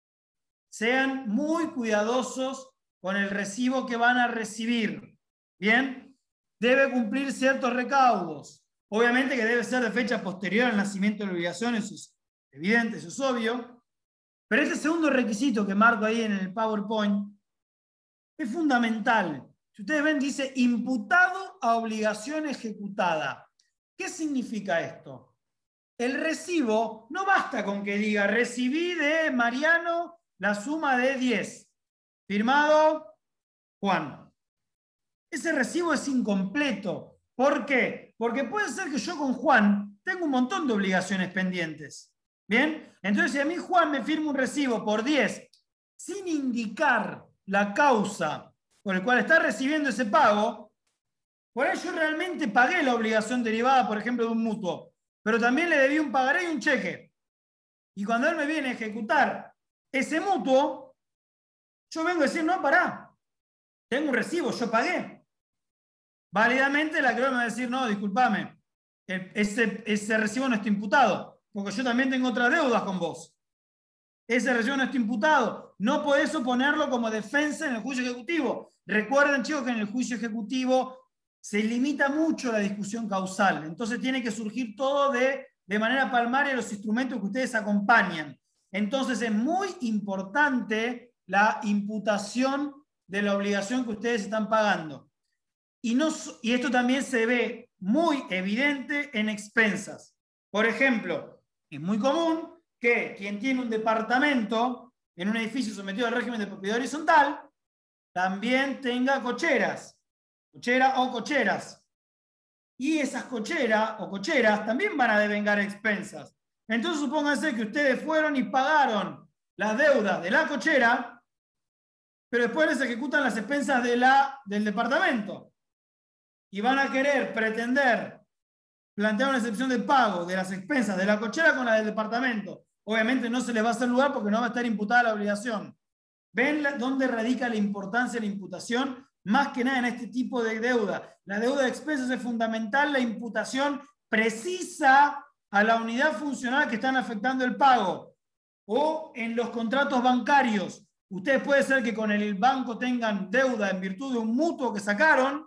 sean muy cuidadosos con el recibo que van a recibir. ¿Bien? Debe cumplir ciertos recaudos. Obviamente que debe ser de fecha posterior al nacimiento de la obligación, eso es evidente, eso es obvio. Pero este segundo requisito que marco ahí en el PowerPoint es fundamental. Si ustedes ven, dice imputado a obligación ejecutada. ¿Qué significa esto? El recibo no basta con que diga recibí de Mariano la suma de diez. Firmado Juan. Ese recibo es incompleto. ¿Por qué? Porque puede ser que yo con Juan tengo un montón de obligaciones pendientes. ¿Bien? Entonces, si a mí Juan me firma un recibo por diez sin indicar la causa por la cual está recibiendo ese pago, por ahí yo realmente pagué la obligación derivada, por ejemplo, de un mutuo, pero también le debí un pagaré y un cheque. Y cuando él me viene a ejecutar ese mutuo, yo vengo a decir, no, pará, tengo un recibo, yo pagué. Válidamente el acreedor me va a decir, no, discúlpame, ese, ese recibo no está imputado, porque yo también tengo otras deudas con vos. Ese recibo no está imputado. No podés oponerlo como defensa en el juicio ejecutivo. Recuerden, chicos, que en el juicio ejecutivo se limita mucho la discusión causal. Entonces tiene que surgir todo de, de manera palmaria los instrumentos que ustedes acompañan. Entonces es muy importante la imputación de la obligación que ustedes están pagando. Y, no, y esto también se ve muy evidente en expensas. Por ejemplo, es muy común que quien tiene un departamento en un edificio sometido al régimen de propiedad horizontal también tenga cocheras, cochera o cocheras. Y esas cocheras o cocheras también van a devengar expensas. Entonces supónganse que ustedes fueron y pagaron las deudas de la cochera, pero después les ejecutan las expensas de la, del departamento. Y van a querer pretender plantear una excepción de pago de las expensas de la cochera con la del departamento. Obviamente no se les va a hacer lugar porque no va a estar imputada la obligación. ¿Ven dónde radica la importancia de la imputación? Más que nada en este tipo de deuda. La deuda de expensas es fundamental, la imputación precisa a la unidad funcional que están afectando el pago. O en los contratos bancarios. Ustedes puede ser que con el banco tengan deuda en virtud de un mutuo que sacaron,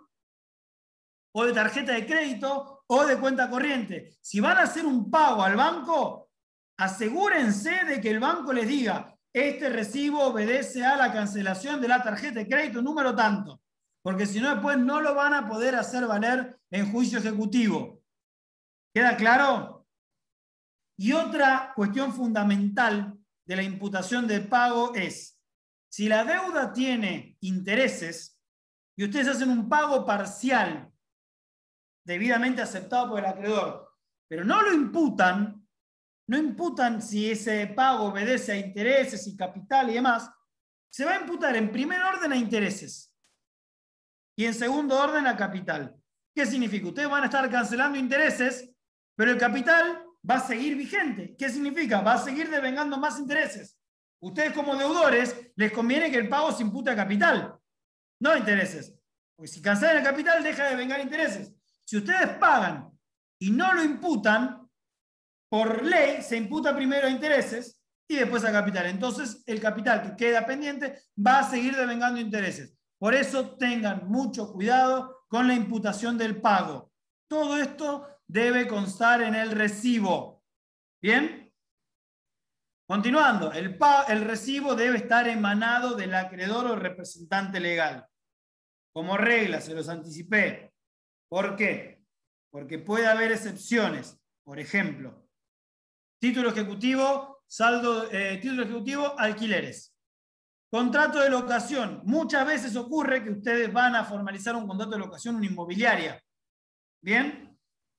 o de tarjeta de crédito, o de cuenta corriente. Si van a hacer un pago al banco, asegúrense de que el banco les diga, este recibo obedece a la cancelación de la tarjeta de crédito número tanto, porque si no después no lo van a poder hacer valer en juicio ejecutivo. ¿Queda claro? Y otra cuestión fundamental de la imputación de pago es, si la deuda tiene intereses y ustedes hacen un pago parcial debidamente aceptado por el acreedor, pero no lo imputan, no imputan si ese pago obedece a intereses y capital y demás, se va a imputar en primer orden a intereses y en segundo orden a capital. ¿Qué significa? Ustedes van a estar cancelando intereses, pero el capital va a seguir vigente. ¿Qué significa? Va a seguir devengando más intereses. Ustedes como deudores les conviene que el pago se impute a capital, no a intereses. Porque si cancelan el capital, deja de devengar intereses. Si ustedes pagan y no lo imputan, por ley se imputa primero a intereses y después a capital. Entonces el capital que queda pendiente va a seguir devengando intereses. Por eso tengan mucho cuidado con la imputación del pago. Todo esto debe constar en el recibo. ¿Bien? Continuando, el, pa el recibo debe estar emanado del acreedor o representante legal. Como regla, se los anticipé. ¿Por qué? Porque puede haber excepciones. Por ejemplo, título ejecutivo, saldo, eh, título ejecutivo, alquileres. Contrato de locación. Muchas veces ocurre que ustedes van a formalizar un contrato de locación, una inmobiliaria. ¿Bien?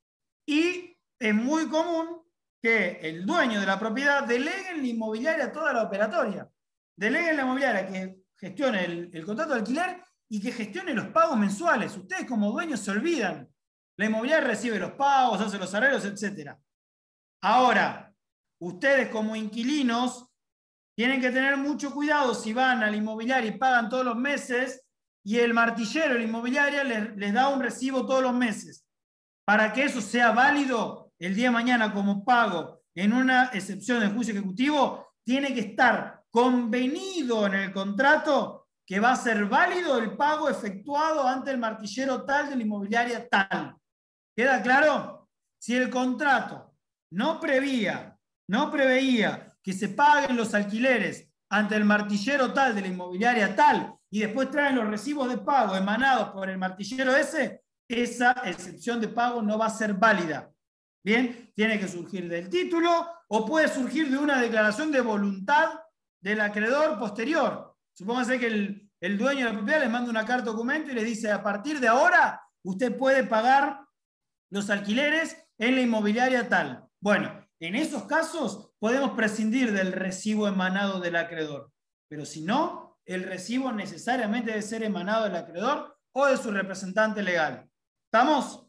Y es muy común que el dueño de la propiedad delegue en la inmobiliaria toda la operatoria. Delegue en la inmobiliaria que gestione el, el contrato de alquiler y que gestione los pagos mensuales. Ustedes como dueños se olvidan. La inmobiliaria recibe los pagos, hace los arreglos, etcétera. Ahora, ustedes como inquilinos tienen que tener mucho cuidado si van al inmobiliario y pagan todos los meses y el martillero, la inmobiliaria, les, les da un recibo todos los meses. Para que eso sea válido el día de mañana como pago en una excepción del juicio ejecutivo, tiene que estar convenido en el contrato que va a ser válido el pago efectuado ante el martillero tal de la inmobiliaria tal. ¿Queda claro? Si el contrato no prevía, no preveía que se paguen los alquileres ante el martillero tal de la inmobiliaria tal y después traen los recibos de pago emanados por el martillero ese, esa excepción de pago no va a ser válida. Bien, tiene que surgir del título o puede surgir de una declaración de voluntad del acreedor posterior. Supóngase que el, el dueño de la propiedad les manda una carta documento y les dice: a partir de ahora usted puede pagar los alquileres en la inmobiliaria tal. Bueno, en esos casos podemos prescindir del recibo emanado del acreedor, pero si no, el recibo necesariamente debe ser emanado del acreedor o de su representante legal. ¿Estamos?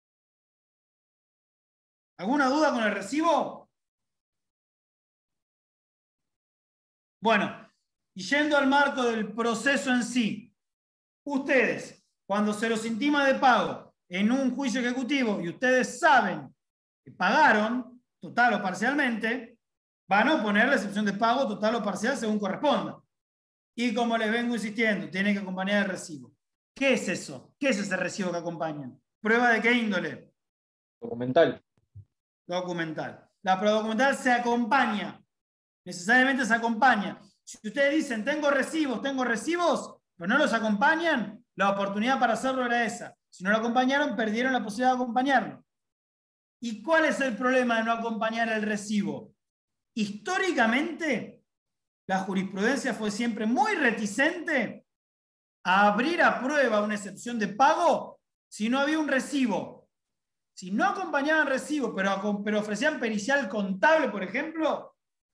¿Alguna duda con el recibo? Bueno, y yendo al marco del proceso en sí, ustedes, cuando se los intima de pago en un juicio ejecutivo y ustedes saben que pagaron, total o parcialmente, van a poner la excepción de pago total o parcial según corresponda. Y como les vengo insistiendo, tienen que acompañar el recibo. ¿Qué es eso? ¿Qué es ese recibo que acompañan? ¿Prueba de qué índole? Documental. Documental. La prueba documental se acompaña. Necesariamente se acompaña. Si ustedes dicen, tengo recibos, tengo recibos, pero no los acompañan, la oportunidad para hacerlo era esa. Si no lo acompañaron, perdieron la posibilidad de acompañarlo. ¿Y cuál es el problema de no acompañar el recibo? Históricamente, la jurisprudencia fue siempre muy reticente a abrir a prueba una excepción de pago si no había un recibo. Si no acompañaban recibo, pero, pero ofrecían pericial contable, por ejemplo,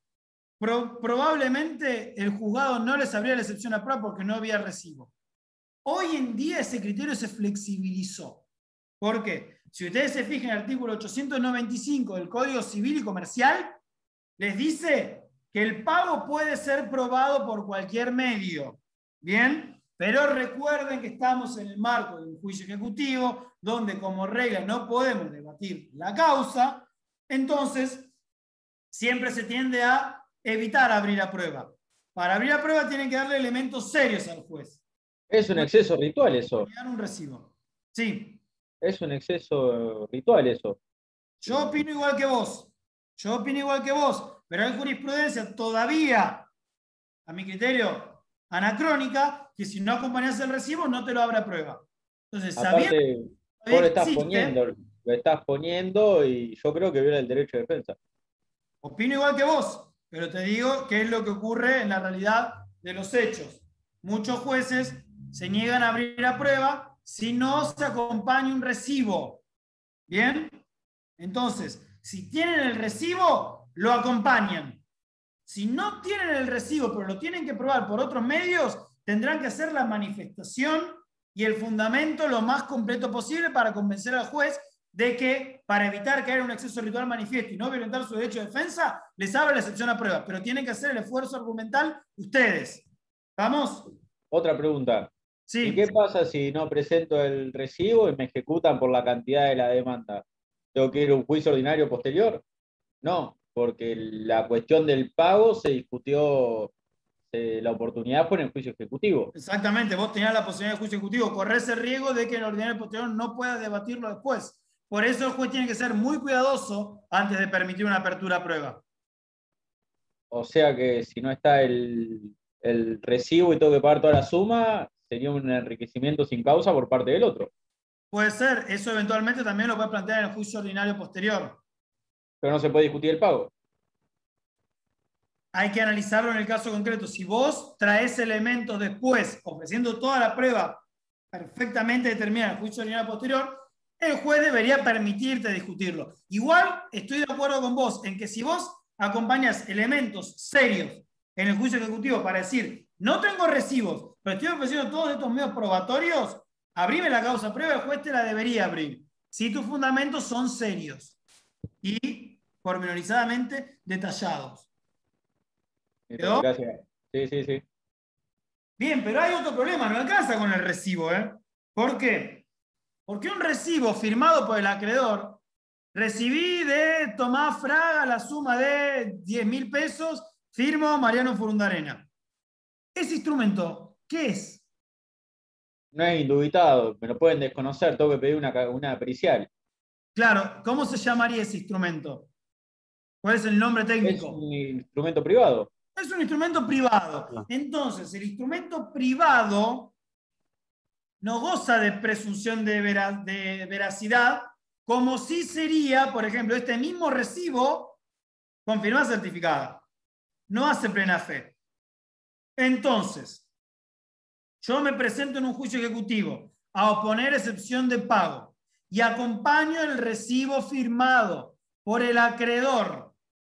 pro, probablemente el juzgado no les abría la excepción a prueba porque no había recibo. Hoy en día ese criterio se flexibilizó. ¿Por qué? Si ustedes se fijan en el artículo ochocientos noventa y cinco del Código Civil y Comercial, les dice que el pago puede ser probado por cualquier medio. ¿Bien? Pero recuerden que estamos en el marco de un juicio ejecutivo, donde como regla no podemos debatir la causa, entonces siempre se tiende a evitar abrir a prueba. Para abrir a prueba tienen que darle elementos serios al juez. Es un exceso ritual eso. Un recibo. Sí. Es un exceso ritual eso. Yo opino igual que vos. Yo opino igual que vos. Pero hay jurisprudencia todavía, a mi criterio, anacrónica, que si no acompañas el recibo no te lo abre a prueba. Entonces, aparte, vos lo estás poniendo, lo estás poniendo y yo creo que viola el derecho de defensa. Opino igual que vos, pero te digo qué es lo que ocurre en la realidad de los hechos. Muchos jueces se niegan a abrir a prueba si no se acompaña un recibo. ¿Bien? Entonces, si tienen el recibo, lo acompañan. Si no tienen el recibo, pero lo tienen que probar por otros medios, tendrán que hacer la manifestación y el fundamento lo más completo posible para convencer al juez de que, para evitar que haya un exceso ritual manifiesto y no violentar su derecho de defensa, les abre la excepción a prueba. Pero tienen que hacer el esfuerzo argumental ustedes. ¿Vamos? Otra pregunta. Sí. ¿Y qué pasa si no presento el recibo y me ejecutan por la cantidad de la demanda? ¿Tengo que ir a un juicio ordinario posterior? No, porque la cuestión del pago se discutió, eh, la oportunidad fue en el juicio ejecutivo. Exactamente, vos tenías la posibilidad del juicio ejecutivo, corres el riesgo de que en el ordinario posterior no puedas debatirlo después. Por eso el juez tiene que ser muy cuidadoso antes de permitir una apertura a prueba. O sea que si no está el, el recibo y tengo que pagar toda la suma, sería un enriquecimiento sin causa por parte del otro. Puede ser, eso eventualmente también lo puede plantear en el juicio ordinario posterior. Pero no se puede discutir el pago. Hay que analizarlo en el caso concreto. Si vos traes elementos después, ofreciendo toda la prueba perfectamente determinada en el juicio ordinario posterior, el juez debería permitirte discutirlo. Igual estoy de acuerdo con vos en que si vos acompañas elementos serios en el juicio ejecutivo para decir, no tengo recibos, pero estoy ofreciendo todos estos medios probatorios, abrime la causa prueba, el juez te la debería abrir. Si tus fundamentos son serios. Y pormenorizadamente detallados. Listo, gracias. Sí, sí, sí. Bien, pero hay otro problema, no alcanza con el recibo, ¿eh? ¿Por qué? Porque un recibo firmado por el acreedor, recibí de Tomás Fraga la suma de diez mil pesos, firmo Mariano Furundarena. Ese instrumento, ¿qué es? No es indubitado, me lo pueden desconocer, tengo que pedir una, una pericial. Claro, ¿cómo se llamaría ese instrumento? ¿Cuál es el nombre Es técnico? un instrumento privado. Es un instrumento privado. Entonces, el instrumento privado no goza de presunción de, vera, de veracidad, como si sería, por ejemplo, este mismo recibo con firma certificada. No hace plena fe. Entonces, yo me presento en un juicio ejecutivo a oponer excepción de pago y acompaño el recibo firmado por el acreedor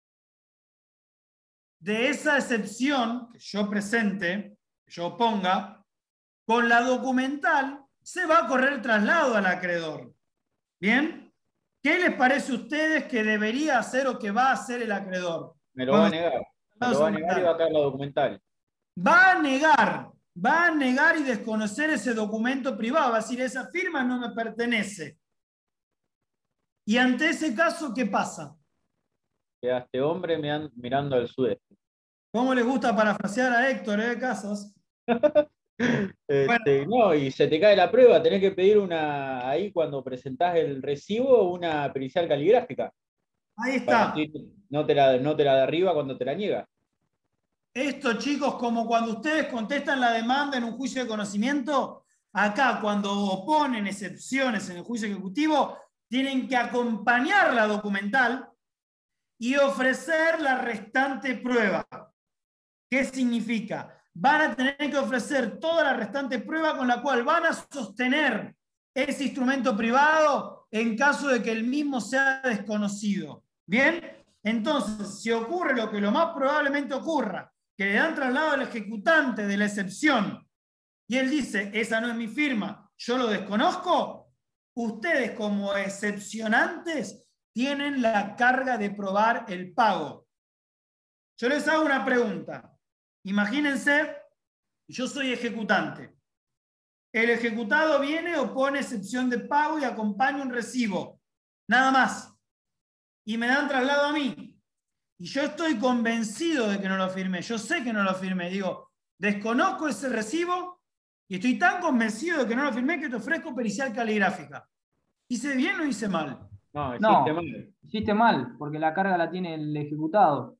de esa excepción que yo presente, que yo oponga, con la documental se va a correr el traslado al acreedor. ¿Bien? ¿Qué les parece a ustedes que debería hacer o que va a hacer el acreedor? Me lo va a negar. Me lo va a negar y va a caer la documental. Va a negar, va a negar y desconocer ese documento privado. Va a decir, esa firma no me pertenece. Y ante ese caso, ¿qué pasa? Queda este hombre mirando al sudeste. ¿Cómo les gusta parafrasear a Héctor, eh, Casas? Este, bueno. No, y se te cae la prueba, tenés que pedir una, ahí cuando presentás el recibo, una pericial caligráfica. Ahí está. No te, la, no te la derriba cuando te la niega. Esto, chicos, como cuando ustedes contestan la demanda en un juicio de conocimiento, acá cuando oponen excepciones en el juicio ejecutivo, tienen que acompañar la documental y ofrecer la restante prueba. ¿Qué significa? Van a tener que ofrecer toda la restante prueba con la cual van a sostener ese instrumento privado en caso de que el mismo sea desconocido. ¿Bien? Entonces, si ocurre lo que lo más probablemente ocurra, que le dan traslado al ejecutante de la excepción y él dice, esa no es mi firma, yo lo desconozco, ustedes como excepcionantes tienen la carga de probar el pago. Yo les hago una pregunta. Imagínense, yo soy ejecutante. El ejecutado viene, opone excepción de pago y acompaña un recibo. Nada más. Y me dan traslado a mí. Y yo estoy convencido de que no lo firmé. Yo sé que no lo firmé. Digo, desconozco ese recibo y estoy tan convencido de que no lo firmé que te ofrezco pericial caligráfica. ¿Hice bien o hice mal? No, hiciste No, mal. hiciste mal, porque la carga la tiene el ejecutado.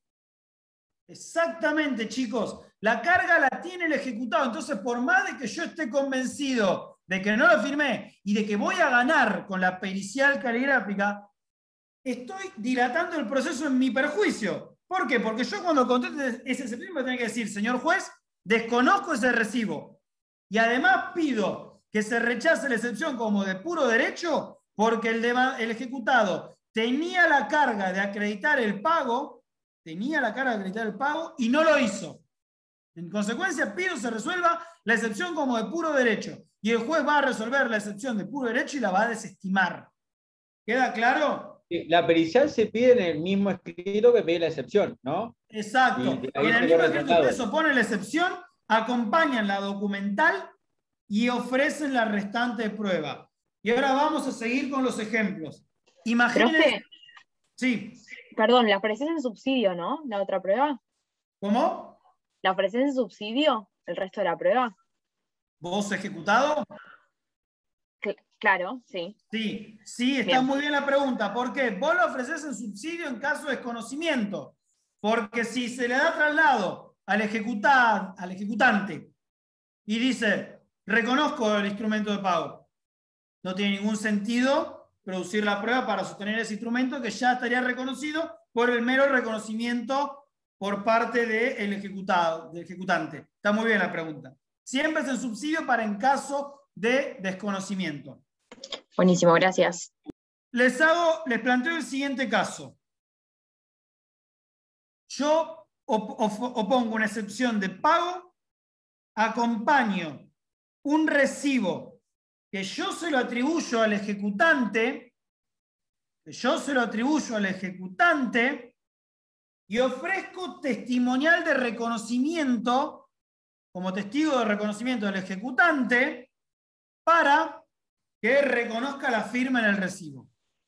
Exactamente, chicos. La carga la tiene el ejecutado. Entonces, por más de que yo esté convencido de que no lo firmé y de que voy a ganar con la pericial caligráfica, estoy dilatando el proceso en mi perjuicio. ¿Por qué? Porque yo cuando conteste ese excepción voy a tener que decir, señor juez, desconozco ese recibo. Y además pido que se rechace la excepción como de puro derecho porque el, el ejecutado tenía la carga de acreditar el pago, tenía la carga de acreditar el pago y no lo hizo. En consecuencia, pido se resuelva la excepción como de puro derecho. Y el juez va a resolver la excepción de puro derecho y la va a desestimar. ¿Queda claro? La pericial se pide en el mismo escrito que pide la excepción, ¿no? Exacto. Y, y en el mismo escrito que ustedes oponen la excepción, acompañan la documental y ofrecen la restante prueba. Y ahora vamos a seguir con los ejemplos. Imagínense. Sí. Perdón, la ofreces en subsidio, ¿no? La otra prueba. ¿Cómo? ¿La ofreces en subsidio el resto de la prueba? ¿Vos ejecutado? Cl- claro, sí. Sí, sí, está bien. Muy bien la pregunta. ¿Por qué? Vos lo ofreces en subsidio en caso de desconocimiento. Porque si se le da traslado al, ejecutar, al ejecutante y dice, reconozco el instrumento de pago, no tiene ningún sentido producir la prueba para sostener ese instrumento que ya estaría reconocido por el mero reconocimiento por parte del ejecutado, del ejecutante. Está muy bien la pregunta. Siempre es en subsidio para en caso de desconocimiento. Buenísimo, gracias. Les hago, les planteo el siguiente caso. Yo op op opongo una excepción de pago, acompaño un recibo que yo se lo atribuyo al ejecutante Yo se lo atribuyo al ejecutante y ofrezco testimonial de reconocimiento, como testigo de reconocimiento del ejecutante, para que reconozca la firma en el recibo.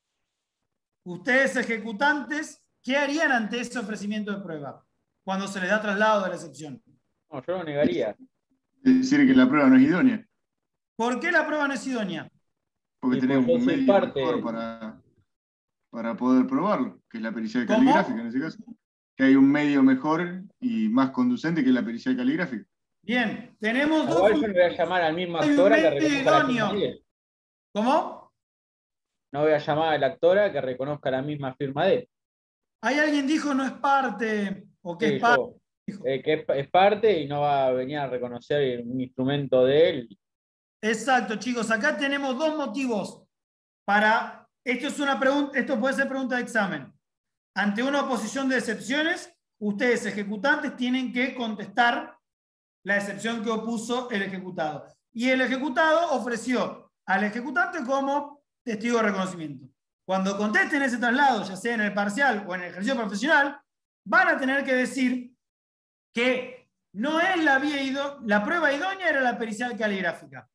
Ustedes, ejecutantes, ¿qué harían ante ese ofrecimiento de prueba cuando se les da traslado de la excepción? No, yo lo negaría. Es decir, que la prueba no es idónea. ¿Por qué la prueba no es idónea? Porque Sí, tenemos porque un yo soy medio parte- mejor para, para poder probarlo, que es la pericial ¿Cómo? caligráfica en ese caso. Que hay un medio mejor y más conducente que la pericial caligráfica. Bien, tenemos dos. Igual yo no voy a llamar al mismo Hay un actor a que medio reconozca la idóneo. firma de él. ¿Cómo? No voy a llamar al actor a que reconozca la misma firma de él. Hay alguien dijo no es parte, o que Sí, es parte. yo, eh, que es, es parte y no va a venir a reconocer un instrumento de él. Exacto, chicos. Acá tenemos dos motivos para. Esto es una pregunta, esto puede ser pregunta de examen. Ante una oposición de excepciones, ustedes, ejecutantes, tienen que contestar la excepción que opuso el ejecutado. Y el ejecutado ofreció al ejecutante como testigo de reconocimiento. Cuando contesten ese traslado, ya sea en el parcial o en el ejercicio profesional, van a tener que decir que no es la vía ido- la prueba idónea, era la pericial caligráfica.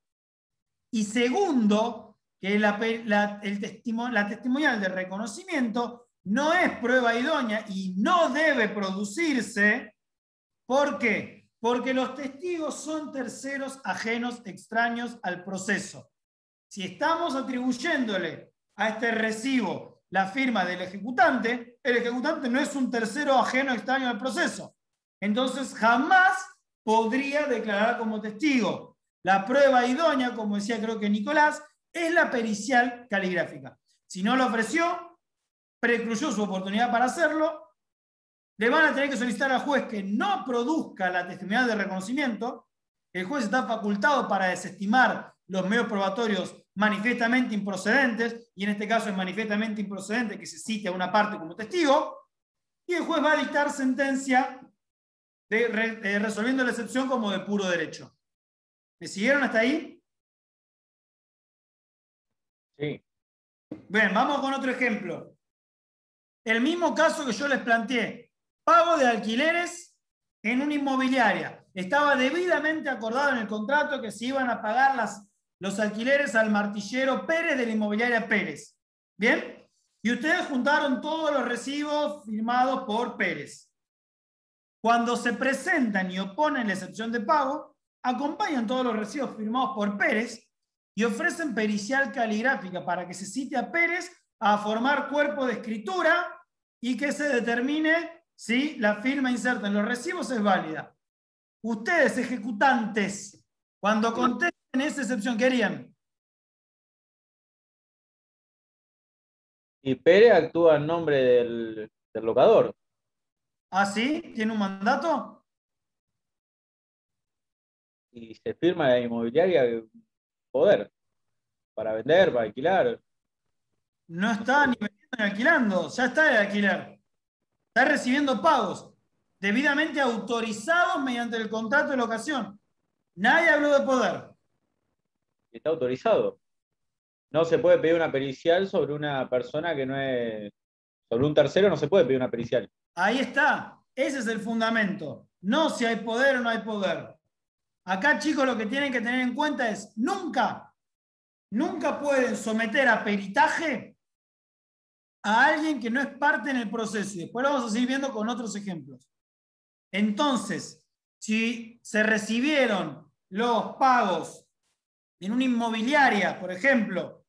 Y segundo, que la, pe- la- el testimo- la testimonial de reconocimiento no es prueba idónea y no debe producirse. ¿Por qué? Porque los testigos son terceros ajenos, extraños al proceso. Si estamos atribuyéndole a este recibo la firma del ejecutante, el ejecutante no es un tercero ajeno, extraño al proceso. Entonces jamás podría declarar como testigo. La prueba idónea, como decía creo que Nicolás, es la pericial caligráfica. Si no lo ofreció, precluyó su oportunidad para hacerlo, le van a tener que solicitar al juez que no produzca la testimonial de reconocimiento. El juez está facultado para desestimar los medios probatorios manifiestamente improcedentes, y en este caso es manifiestamente improcedente que se cite a una parte como testigo, y el juez va a dictar sentencia de, re, de resolviendo la excepción como de puro derecho. ¿Me siguieron hasta ahí? Sí. Bien, vamos con otro ejemplo. El mismo caso que yo les planteé. Pago de alquileres en una inmobiliaria. Estaba debidamente acordado en el contrato que se iban a pagar las, los alquileres al martillero Pérez de la inmobiliaria Pérez. ¿Bien? Y ustedes juntaron todos los recibos firmados por Pérez. Cuando se presentan y oponen la excepción de pago, acompañan todos los recibos firmados por Pérez y ofrecen pericial caligráfica para que se cite a Pérez a formar cuerpo de escritura y que se determine si la firma inserta en los recibos es válida. Ustedes, ejecutantes, cuando contesten esa excepción, ¿qué harían? Y Pérez actúa en nombre del, del locador. ¿Ah, sí? ¿Tiene un mandato? Y se firma la inmobiliaria poder para vender, para alquilar. No está ni vendiendo ni alquilando, ya está el alquiler. Está recibiendo pagos debidamente autorizados mediante el contrato de locación. Nadie habló de poder. Está autorizado. No se puede pedir una pericial sobre una persona que no es... Sobre un tercero no se puede pedir una pericial. Ahí está. Ese es el fundamento. No si hay poder o no hay poder. Acá, chicos, lo que tienen que tener en cuenta es nunca, nunca pueden someter a peritaje a alguien que no es parte en el proceso. Y después lo vamos a seguir viendo con otros ejemplos. Entonces, si se recibieron los pagos en una inmobiliaria, por ejemplo,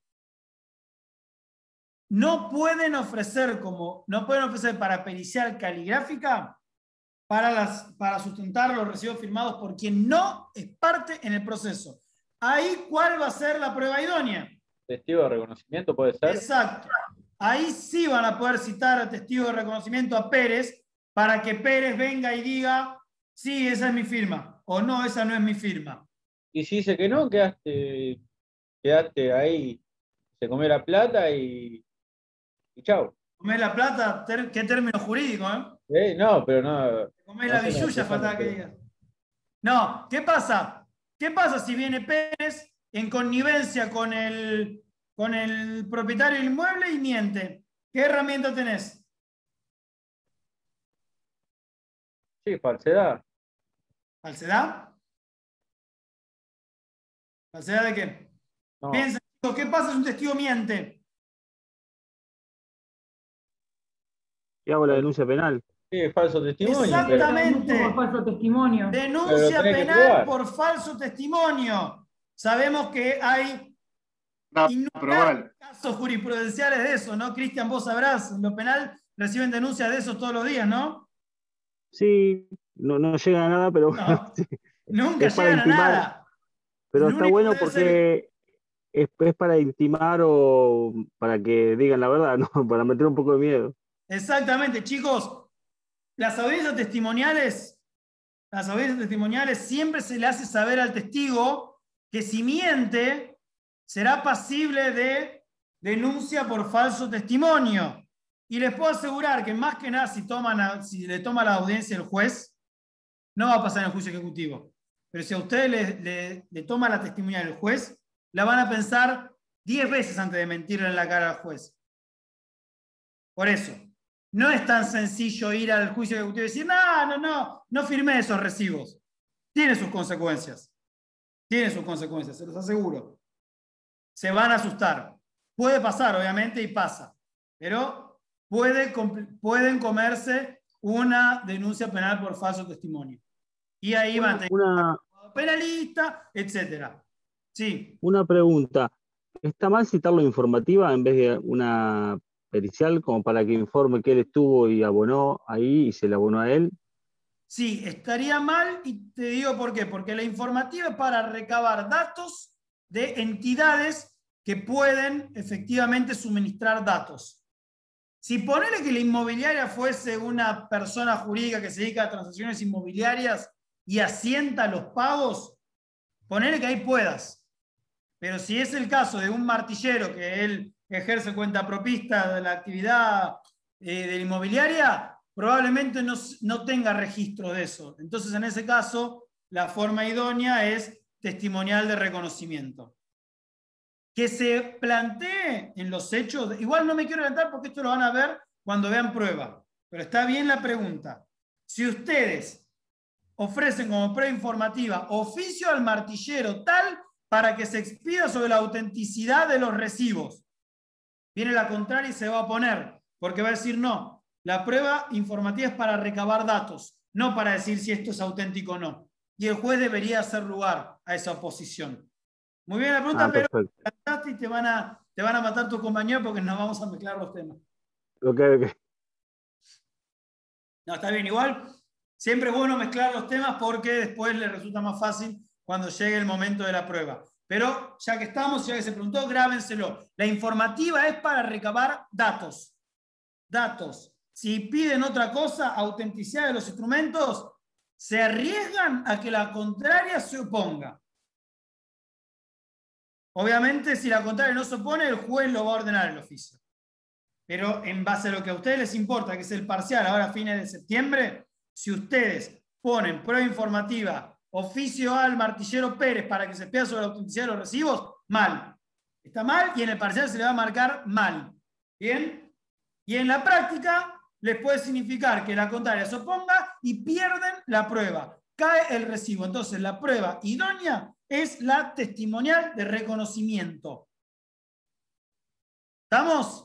no pueden ofrecer como, no pueden ofrecer para pericial caligráfica para, las, para sustentar los recibos firmados por quien no es parte en el proceso. Ahí, ¿cuál va a ser la prueba idónea? Testigo de reconocimiento puede ser. Exacto. Ahí sí van a poder citar al testigo de reconocimiento a Pérez para que Pérez venga y diga, sí, esa es mi firma, o no, esa no es mi firma. Y si dice que no, quedaste, quedaste ahí, se comió la plata y, y chau. Comés la plata, ter, qué término jurídico, ¿eh? ¿Eh? No, pero no. Comés no la sé la billulla, expresión, faltaba que pero- digas. No, ¿qué pasa? ¿Qué pasa si viene Pérez en connivencia con el, con el propietario del inmueble y miente? ¿Qué herramienta tenés? Sí, falsedad. ¿Falsedad? ¿Falsedad de qué? No. Piensa, ¿qué pasa si un testigo miente? Y hago la denuncia penal. Sí, falso testimonio. Exactamente. Por falso testimonio. Denuncia Pero tenés que penal probar. por falso testimonio. Sabemos que hay No, innumerables probalo. casos jurisprudenciales de eso, ¿no? Cristian, vos sabrás, en lo penal reciben denuncias de eso todos los días, ¿no? Sí, no, no llegan a nada, pero No, sí. nunca Es para llegan a intimar, nada. pero El está único bueno debe ser- porque es, es para intimar o para que digan la verdad, ¿no? Para meter un poco de miedo. Exactamente, chicos. Las audiencias testimoniales, las audiencias testimoniales siempre se le hace saber al testigo que si miente será pasible de denuncia por falso testimonio. Y les puedo asegurar que más que nada si, toman a- si le toma la audiencia el juez, no va a pasar en el juicio ejecutivo. Pero si a ustedes le, le, le toma la testimonial el juez, la van a pensar diez veces antes de mentirle en la cara al juez. Por eso, no es tan sencillo ir al juicio ejecutivo y decir, no, no, no, no firmé esos recibos. Tiene sus consecuencias. Tiene sus consecuencias, se los aseguro. Se van a asustar. Puede pasar, obviamente, y pasa. Pero puede, pueden comerse una denuncia penal por falso testimonio. Y ahí van a tener Una, un penalista, etcétera. Sí. una pregunta. ¿Está mal citarlo informativa en vez de una pericial como para que informe que él estuvo y abonó ahí y se le abonó a él? Sí, estaría mal y te digo por qué. Porque la informativa es para recabar datos de entidades que pueden efectivamente suministrar datos. Si ponele que la inmobiliaria fuese una persona jurídica que se dedica a transacciones inmobiliarias y asienta los pagos, ponele que ahí puedas. Pero si es el caso de un martillero que él ejerce cuenta propista de la actividad eh, de la inmobiliaria, probablemente no, no tenga registro de eso. Entonces, en ese caso, la forma idónea es testimonial de reconocimiento. Que se plantee en los hechos, igual no me quiero adelantar porque esto lo van a ver cuando vean prueba, pero está bien la pregunta. Si ustedes ofrecen como prueba informativa oficio al martillero tal para que se expida sobre la autenticidad de los recibos, viene la contraria y se va a oponer, porque va a decir no, la prueba informativa es para recabar datos, no para decir si esto es auténtico o no. Y el juez debería hacer lugar a esa oposición. Muy bien la pregunta, Ah, pero perfecto. y te van a, te van a matar tus compañeros porque nos vamos a mezclar los temas. Ok, ok. No, está bien, igual. Siempre es bueno mezclar los temas porque después les resulta más fácil cuando llegue el momento de la prueba. Pero ya que estamos, ya que se preguntó, grábenselo. La informativa es para recabar datos. Datos. Si piden otra cosa, autenticidad de los instrumentos, se arriesgan a que la contraria se oponga. Obviamente, si la contraria no se opone, el juez lo va a ordenar el oficio. Pero en base a lo que a ustedes les importa, que es el parcial, ahora a fines de septiembre, si ustedes ponen prueba informativa, oficio al martillero Pérez para que se expida sobre la autenticidad de los recibos, mal. Está mal y en el parcial se le va a marcar mal. ¿Bien? Y en la práctica les puede significar que la contraria se oponga y pierden la prueba. Cae el recibo. Entonces, la prueba idónea es la testimonial de reconocimiento. ¿Estamos?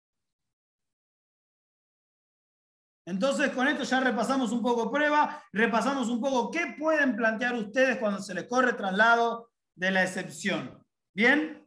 Entonces, con esto ya repasamos un poco prueba, repasamos un poco qué pueden plantear ustedes cuando se les corre traslado de la excepción. ¿Bien?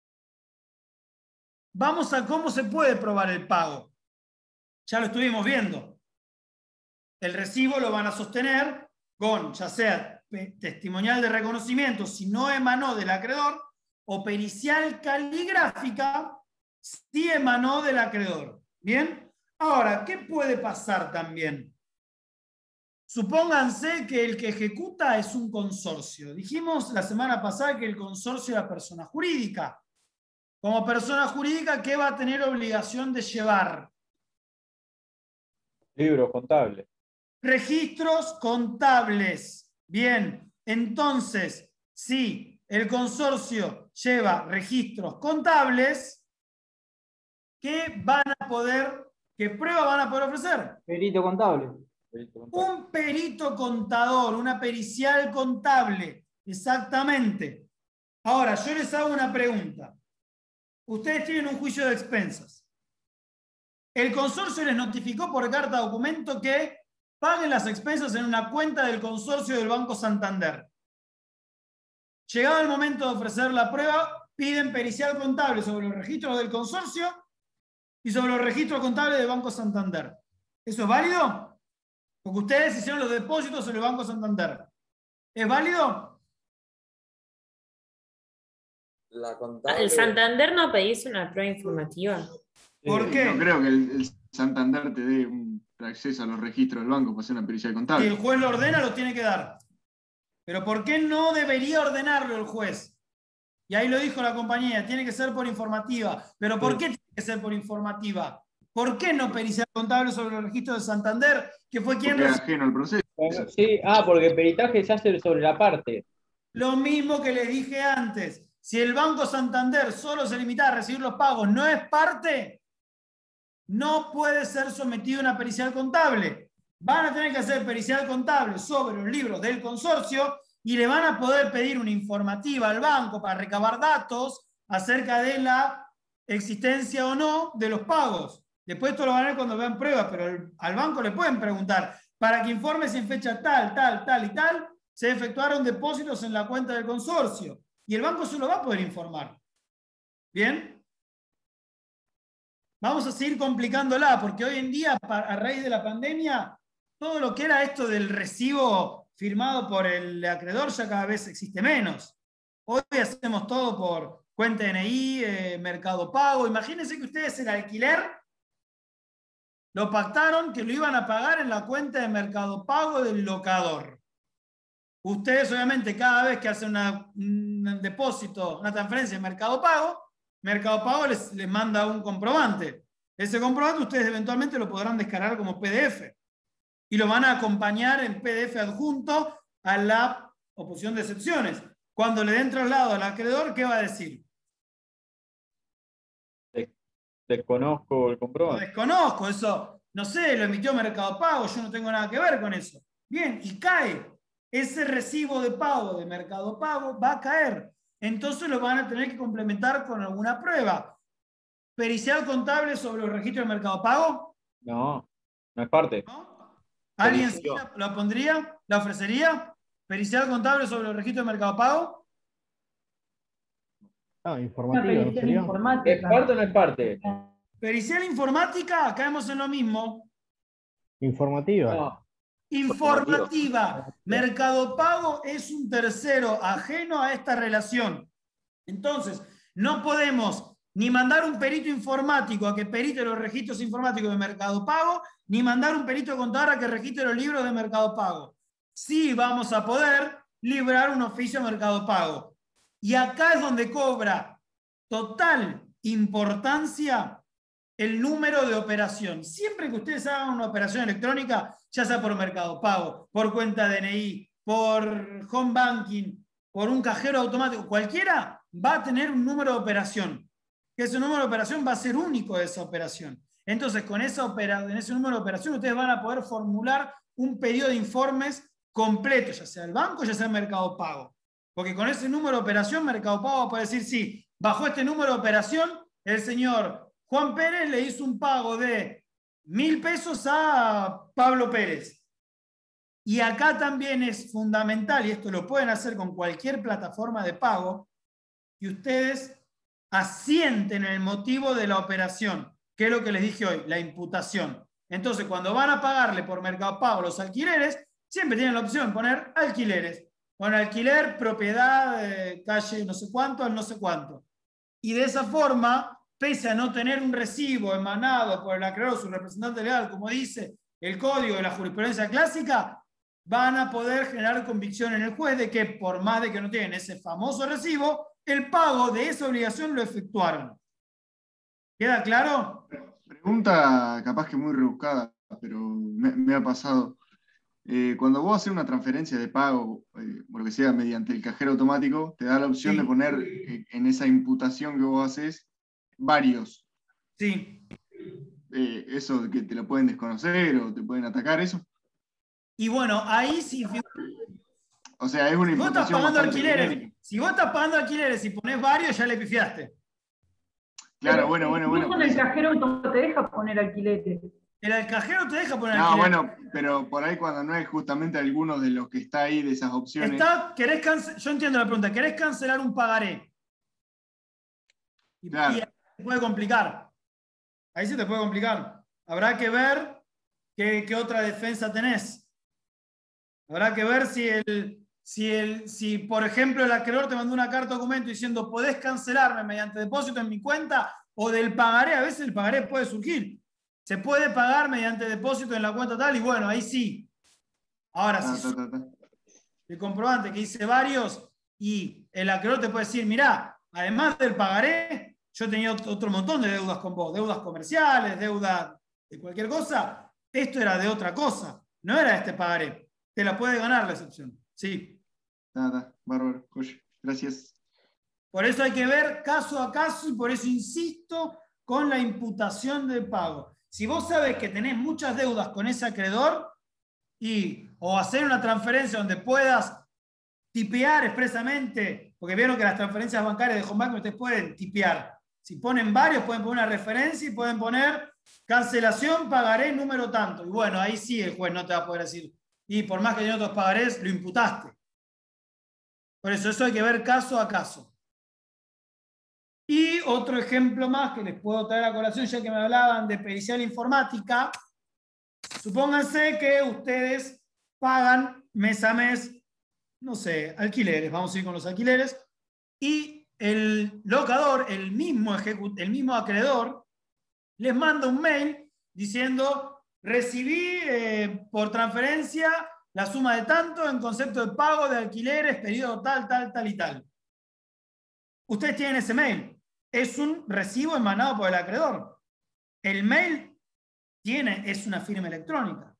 Vamos a cómo se puede probar el pago. Ya lo estuvimos viendo. El recibo lo van a sostener con, ya sea testimonial de reconocimiento, si no emanó del acreedor, o pericial caligráfica, si emanó del acreedor. ¿Bien? Ahora, ¿qué puede pasar también? Supónganse que el que ejecuta es un consorcio. Dijimos la semana pasada que el consorcio era persona jurídica. Como persona jurídica, ¿qué va a tener obligación de llevar? Libros contables. Registros contables. Bien, entonces, si el consorcio lleva registros contables, ¿qué van a poder, qué prueba van a poder ofrecer? Perito contable. Un perito contador, una pericial contable, exactamente. Ahora, yo les hago una pregunta. Ustedes tienen un juicio de expensas. El consorcio les notificó por carta documento que paguen las expensas en una cuenta del consorcio del Banco Santander. Llegado el momento de ofrecer la prueba, piden pericial contable sobre los registros del consorcio y sobre los registros contables del Banco Santander. ¿Eso es válido? Porque ustedes hicieron los depósitos en el Banco Santander. ¿Es válido? La contable... ¿El Santander no pedís una prueba informativa? ¿Por qué? No creo que el, el Santander te dé un acceso a los registros del banco para hacer una pericial Si contable. el juez lo ordena, lo tiene que dar. Pero ¿por qué no debería ordenarlo el juez? Y ahí lo dijo la compañía, tiene que ser por informativa. ¿Pero por qué tiene que ser por informativa? ¿Por qué no pericial contable sobre los registros de Santander, que fue quien... Porque es ajeno al proceso. Sí, ah, porque el peritaje se hace sobre la parte. Lo mismo que les dije antes. Si el Banco Santander solo se limita a recibir los pagos, no es parte, no puede ser sometido a una pericial contable. Van a tener que hacer pericial contable sobre los libros del consorcio y le van a poder pedir una informativa al banco para recabar datos acerca de la existencia o no de los pagos. Después esto lo van a ver cuando vean pruebas, pero el, al banco le pueden preguntar para que informe si en fecha tal, tal, tal y tal se efectuaron depósitos en la cuenta del consorcio. Y el banco solo va a poder informar. ¿Bien? Vamos a seguir complicándola, porque hoy en día, a raíz de la pandemia, todo lo que era esto del recibo firmado por el acreedor ya cada vez existe menos. Hoy hacemos todo por cuenta D N I, eh, Mercado Pago. Imagínense que ustedes el alquiler lo pactaron que lo iban a pagar en la cuenta de Mercado Pago del locador. Ustedes, obviamente, cada vez que hacen una, un depósito, una transferencia en Mercado Pago, Mercado Pago les, les manda un comprobante. Ese comprobante ustedes eventualmente lo podrán descargar como P D F y lo van a acompañar en P D F adjunto a la oposición de excepciones. Cuando le den traslado al acreedor, ¿qué va a decir? Desconozco el Lo comprobante. desconozco, eso, no sé, lo emitió Mercado Pago, yo no tengo nada que ver con eso. Bien, y cae. Ese recibo de pago de Mercado Pago va a caer. Entonces lo van a tener que complementar con alguna prueba. ¿Pericial contable sobre los registros de Mercado Pago? No, no es parte. ¿No? ¿Alguien sí Pericial. la, la pondría? ¿La ofrecería? ¿Pericial contable sobre los registros de Mercado Pago? Ah, Una informativa, ¿no pericial sería? ¿Es informática. parte o no es parte? ¿Pericial informática? Caemos en lo mismo. Informativa. No. Informativa. Mercado Pago es un tercero ajeno a esta relación. Entonces, no podemos ni mandar un perito informático a que perite los registros informáticos de Mercado Pago, ni mandar un perito contador a que registre los libros de Mercado Pago. Sí vamos a poder librar un oficio de Mercado Pago. Y acá es donde cobra total importancia el número de operación. Siempre que ustedes hagan una operación electrónica, ya sea por Mercado Pago, por cuenta D N I, por home banking, por un cajero automático, cualquiera va a tener un número de operación. Que ese número de operación va a ser único de esa operación. Entonces, con esa opera, en ese número de operación, ustedes van a poder formular un pedido de informes completo, ya sea el banco, ya sea el Mercado Pago. Porque con ese número de operación, Mercado Pago va a poder decir, sí, bajo este número de operación, el señor Juan Pérez le hizo un pago de mil pesos a Pablo Pérez. Y acá también es fundamental, y esto lo pueden hacer con cualquier plataforma de pago, que ustedes asienten el motivo de la operación, que es lo que les dije hoy, la imputación. Entonces, cuando van a pagarle por Mercado Pago los alquileres, siempre tienen la opción de poner alquileres. Con alquiler, propiedad, eh, calle no sé cuánto, al no sé cuánto. Y de esa forma, pese a no tener un recibo emanado por el acreedor, su representante legal, como dice el código de la jurisprudencia clásica, van a poder generar convicción en el juez de que, por más de que no tienen ese famoso recibo, el pago de esa obligación lo efectuaron. ¿Queda claro? Pregunta capaz que muy rebuscada, pero me, me ha pasado. Eh, cuando vos haces una transferencia de pago, eh, o lo que sea, mediante el cajero automático, te da la opción Sí. de poner eh, en esa imputación que vos haces varios. Sí. Eh, eso de que te lo pueden desconocer o te pueden atacar, eso. Y bueno, ahí sí. O sea, es una Si vos estás imputación pagando bastante alquileres, genérica. si vos estás pagando alquileres y pones varios, ya le pifiaste. Claro, bueno, bueno, bueno. Incluso en el cajero automático te deja poner alquileres. El cajero te deja poner No, alquileres. bueno, pero por ahí cuando no es justamente alguno de los que está ahí de esas opciones. Está, querés cance- Yo entiendo la pregunta. ¿Querés cancelar un pagaré? Y, Claro. y ahí se puede complicar. Ahí se te puede complicar. Habrá que ver qué, qué otra defensa tenés. Habrá que ver si el, si el, si por ejemplo el acreedor te mandó una carta documento diciendo podés cancelarme mediante depósito en mi cuenta o del pagaré. A veces el pagaré puede surgir. Se puede pagar mediante depósito en la cuenta tal y bueno, ahí sí. Ahora, Ta, si ta, ta, ta. el comprobante que hice varios y el acreedor te puede decir, mirá, además del pagaré, yo tenía otro montón de deudas con vos, deudas comerciales, deudas de cualquier cosa. Esto era de otra cosa, no era este pagaré. Te la puede ganar la excepción. Sí. Ta, ta. Bárbaro, Josh. Gracias. Por eso hay que ver caso a caso y por eso insisto con la imputación de pago. Si vos sabés que tenés muchas deudas con ese acreedor y o hacer una transferencia donde puedas tipear expresamente, porque vieron que las transferencias bancarias de home banking ustedes pueden tipear. Si ponen varios, pueden poner una referencia y pueden poner cancelación, pagaré número tanto. Y bueno, ahí sí el juez no te va a poder decir, y por más que tenga otros pagarés, lo imputaste. Por eso, eso hay que ver caso a caso. Y otro ejemplo más que les puedo traer a colación, ya que me hablaban de pericial informática. Supónganse que ustedes pagan mes a mes, no sé, alquileres, vamos a ir con los alquileres, y el locador, el mismo, ejecut- el mismo acreedor, les manda un mail diciendo, recibí eh, por transferencia la suma de tanto en concepto de pago de alquileres, periodo tal, tal, tal y tal. Ustedes tienen ese mail. Es un recibo emanado por el acreedor. El mail tiene, es una firma electrónica.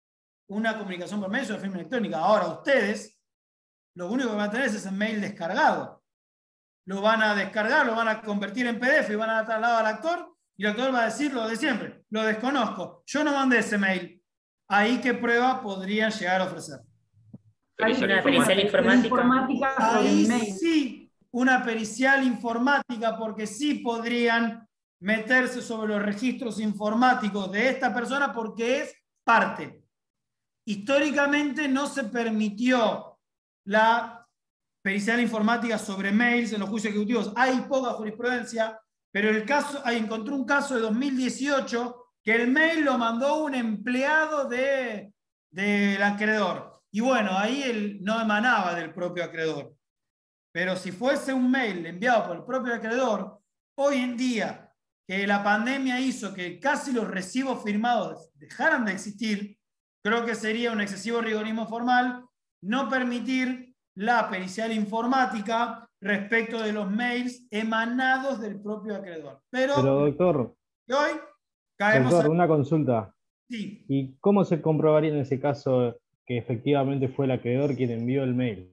Una comunicación por mail es una firma electrónica. Ahora ustedes, lo único que van a tener es ese mail descargado. Lo van a descargar, lo van a convertir en P D F y van a trasladar al actor y el actor va a decir lo de siempre. Lo desconozco. Yo no mandé ese mail. Ahí qué prueba podrían llegar a ofrecer. Pericial Una informática. pericial informática. Informática sobre Ahí el mail. sí, una pericial informática, porque sí podrían meterse sobre los registros informáticos de esta persona porque es parte. Históricamente no se permitió la pericial informática sobre mails en los juicios ejecutivos. Hay poca jurisprudencia, pero el caso, ahí encontré un caso de dos mil dieciocho que el mail lo mandó un empleado de, del acreedor. Y bueno, ahí él no emanaba del propio acreedor. Pero si fuese un mail enviado por el propio acreedor, hoy en día que la pandemia hizo que casi los recibos firmados dejaran de existir, creo que sería un excesivo rigorismo formal no permitir la pericial informática respecto de los mails emanados del propio acreedor. Pero, Pero doctor, hoy caemos doctor, en... una consulta. Sí. ¿Y cómo se comprobaría en ese caso que efectivamente fue el acreedor quien envió el mail?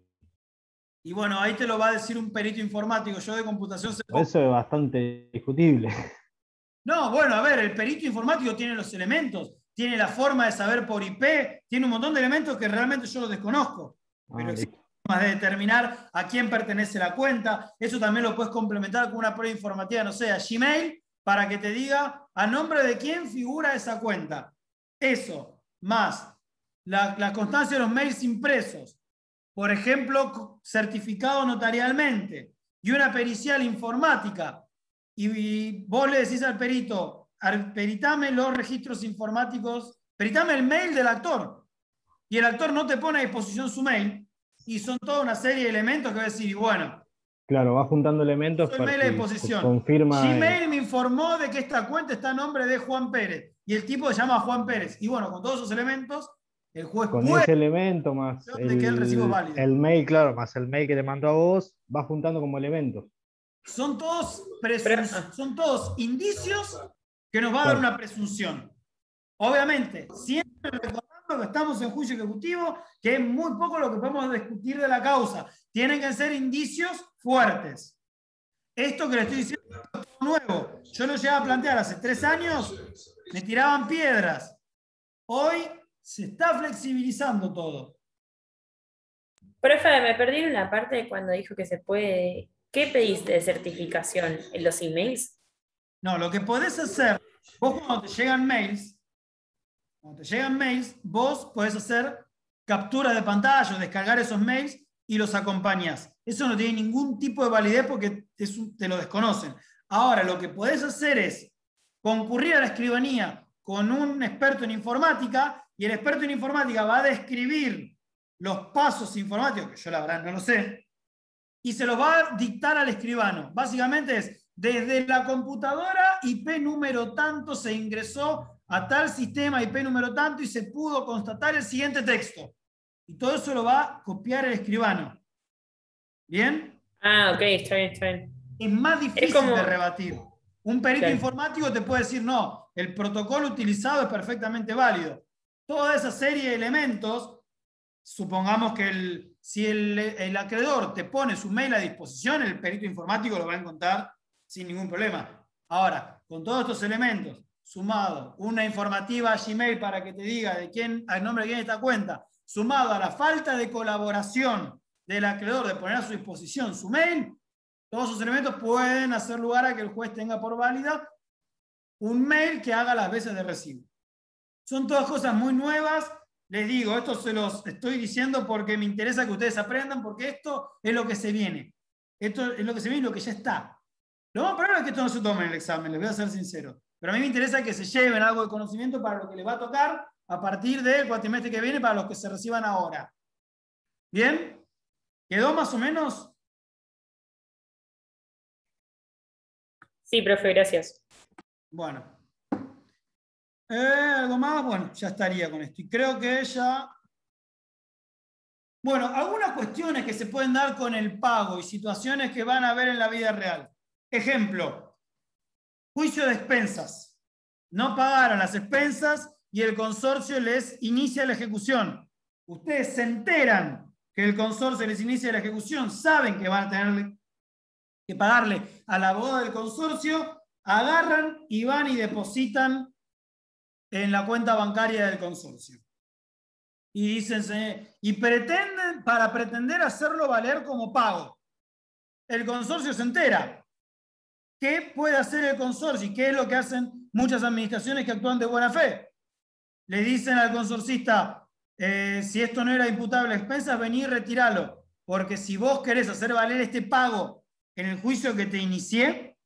Y bueno, ahí te lo va a decir un perito informático. Yo de computación sé poco. Eso es bastante discutible. No, bueno, a ver, el perito informático tiene los elementos, tiene la forma de saber por I P, tiene un montón de elementos que realmente yo los desconozco. Pero Ah, existen formas de determinar a quién pertenece la cuenta. Eso también lo puedes complementar con una prueba informativa, no sé, a Gmail, para que te diga a nombre de quién figura esa cuenta. Eso, más la, la constancia de los mails impresos, por ejemplo, certificado notarialmente, y una pericial informática, y vos le decís al perito, peritame los registros informáticos, peritame el mail del actor, y el actor no te pone a disposición su mail, y son toda una serie de elementos que va a decir, y bueno, Claro, va juntando elementos el para mail a que disposición. se confirma. Gmail me informó de que esta cuenta está a nombre de Juan Pérez, y el tipo se llama Juan Pérez, y bueno, con todos esos elementos, el juez Con puede... ese elemento más de que el recibo es válido. el mail, claro, más el mail que te mandó a vos, va juntando como elementos. Son todos, presun- son todos indicios que nos va a dar Claro. una presunción. Obviamente, siempre recordando que estamos en juicio ejecutivo, que es muy poco lo que podemos discutir de la causa. Tienen que ser indicios fuertes. Esto que le estoy diciendo lo estamos nuevo. Yo lo llegué a plantear hace tres años, me tiraban piedras. Hoy se está flexibilizando todo. Profe, me perdí en la parte de cuando dijo que se puede. ¿Qué pediste de certificación? ¿En los emails? No, lo que podés hacer, vos cuando te llegan mails, cuando te llegan mails, vos podés hacer captura de pantalla o descargar esos mails y los acompañás. Eso no tiene ningún tipo de validez porque es un- te lo desconocen. Ahora, lo que podés hacer es concurrir a la escribanía con un experto en informática y el experto en informática va a describir los pasos informáticos, que yo la verdad no lo sé, y se los va a dictar al escribano. Básicamente es, desde la computadora I P número tanto se ingresó a tal sistema I P número tanto y se pudo constatar el siguiente texto. Y todo eso lo va a copiar el escribano. ¿Bien? Ah, ok, está bien, está bien. Es más difícil como- de rebatir. Un perito Claro. informático te puede decir, no, el protocolo utilizado es perfectamente válido. Toda esa serie de elementos, supongamos que el, si el, el acreedor te pone su mail a disposición, el perito informático lo va a encontrar sin ningún problema. Ahora, con todos estos elementos, sumado una informativa a Gmail para que te diga de quién, al nombre de quién esta cuenta, sumado a la falta de colaboración del acreedor de poner a su disposición su mail, todos esos elementos pueden hacer lugar a que el juez tenga por válida un mail que haga las veces de recibo. Son todas cosas muy nuevas. Les digo, esto se los estoy diciendo porque me interesa que ustedes aprendan, porque esto es lo que se viene. Esto es lo que se viene y lo que ya está. Lo más probable es que esto no se tome en el examen, les voy a ser sincero. Pero a mí me interesa que se lleven algo de conocimiento para lo que les va a tocar a partir del cuatrimestre que viene para los que se reciban ahora. ¿Bien? ¿Quedó más o menos? Sí, profe, gracias. Bueno. Eh, ¿Algo más? Bueno, ya estaría con esto. Y creo que ya... Bueno, algunas cuestiones que se pueden dar con el pago y situaciones que van a haber en la vida real. Ejemplo, juicio de expensas. No pagaron las expensas y el consorcio les inicia la ejecución. Ustedes se enteran que el consorcio les inicia la ejecución, saben que van a tener que pagarle al abogado del consorcio, agarran y van y depositan en la cuenta bancaria del consorcio. Y dicen, y pretenden, para pretender hacerlo valer como pago. El consorcio se entera. ¿Qué puede hacer el consorcio? ¿Y qué es lo que hacen muchas administraciones que actúan de buena fe? Le dicen al consorcista, eh, si esto no era imputable a expensas, vení y retíralo. Porque si vos querés hacer valer este pago en el juicio que te inicié,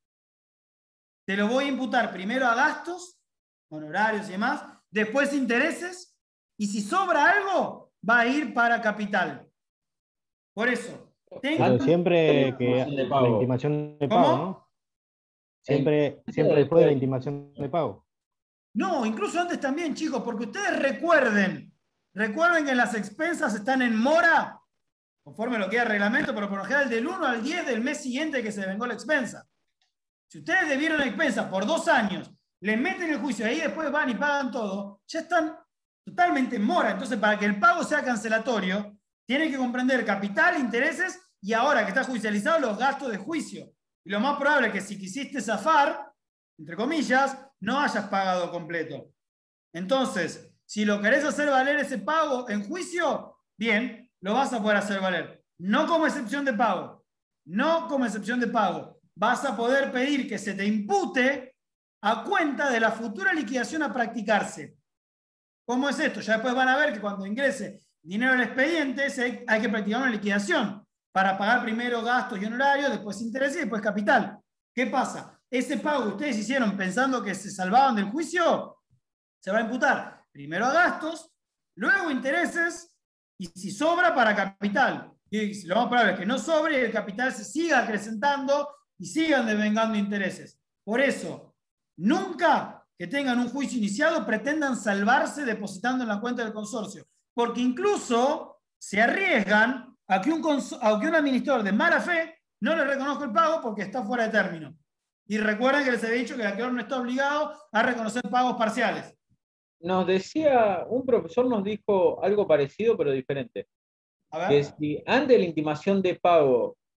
te lo voy a imputar primero a gastos, honorarios y demás, después intereses, y si sobra algo, va a ir para capital. Por eso, tengan... Pero siempre que Intimación de la pago. intimación de ¿Cómo? pago, ¿no? Siempre, siempre después de la intimación de pago. No, incluso antes también, chicos, porque ustedes recuerden, recuerden que las expensas están en mora, conforme lo que es el reglamento, pero por lo general del uno al diez del mes siguiente que se devengó la expensa. Si ustedes debieron la expensa por dos años, le meten el juicio y ahí después van y pagan todo, ya están totalmente en mora. Entonces, para que el pago sea cancelatorio, tienen que comprender capital, intereses y ahora que está judicializado, los gastos de juicio. Y lo más probable es que si quisiste zafar, entre comillas, no hayas pagado completo. Entonces, si lo querés hacer valer ese pago en juicio, bien, lo vas a poder hacer valer. No como excepción de pago. No como excepción de pago. Vas a poder pedir que se te impute a cuenta de la futura liquidación a practicarse. ¿Cómo es esto? Ya después van a ver que cuando ingrese dinero al expediente hay que practicar una liquidación para pagar primero gastos y honorarios, después intereses y después capital. ¿Qué pasa? Ese pago que ustedes hicieron pensando que se salvaban del juicio, se va a imputar primero a gastos, luego intereses y si sobra para capital. Y lo más probable es que no sobre y el capital se siga acrecentando y sigan devengando intereses. Por eso, nunca que tengan un juicio iniciado pretendan salvarse depositando en la cuenta del consorcio, porque incluso se arriesgan a que un, a que un administrador de mala fe no le reconozca el pago porque está fuera de término. Y recuerden que les he dicho que el acreedor no está obligado a reconocer pagos parciales. Nos decía, un profesor nos dijo algo parecido pero diferente. A ver. Que si antes de la intimación de pago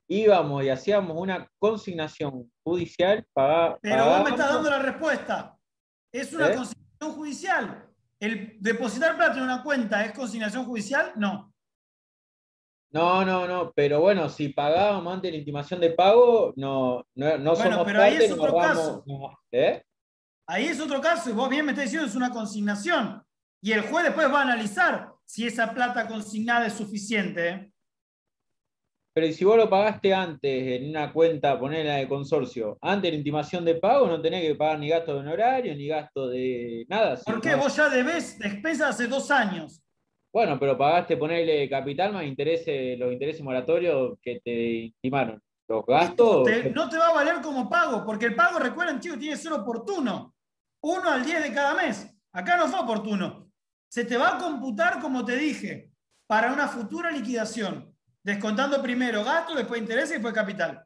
íbamos y hacíamos una consignación judicial, pagá- Pero vos me pagábamos. estás dando la respuesta. Es una ¿Eh? consignación judicial. ¿El depositar plata en una cuenta es consignación judicial? No. No, no, no, pero bueno, si pagábamos antes de la intimación de pago, no, no, no Bueno, somos pero ahí parte, es nos otro ahorramos- caso. no, ¿eh? Ahí es otro caso, y vos bien me estás diciendo es una consignación. Y el juez después va a analizar si esa plata consignada es suficiente. ¿eh? Pero ¿y si vos lo pagaste antes en una cuenta, ponela de consorcio, antes de la intimación de pago, no tenés que pagar ni gasto de honorario, ni gasto de nada? si ¿Por qué? no- Vos ya debés de expensas hace dos años. Bueno, pero pagaste ponerle capital más intereses, los intereses moratorios que te intimaron. Los gastos. Te- no te va a valer como pago, porque el pago, recuerden, chicos, tiene que ser oportuno. Uno al diez de cada mes. Acá no fue oportuno. Se te va a computar, como te dije, para una futura liquidación, descontando primero gasto, después intereses y después capital.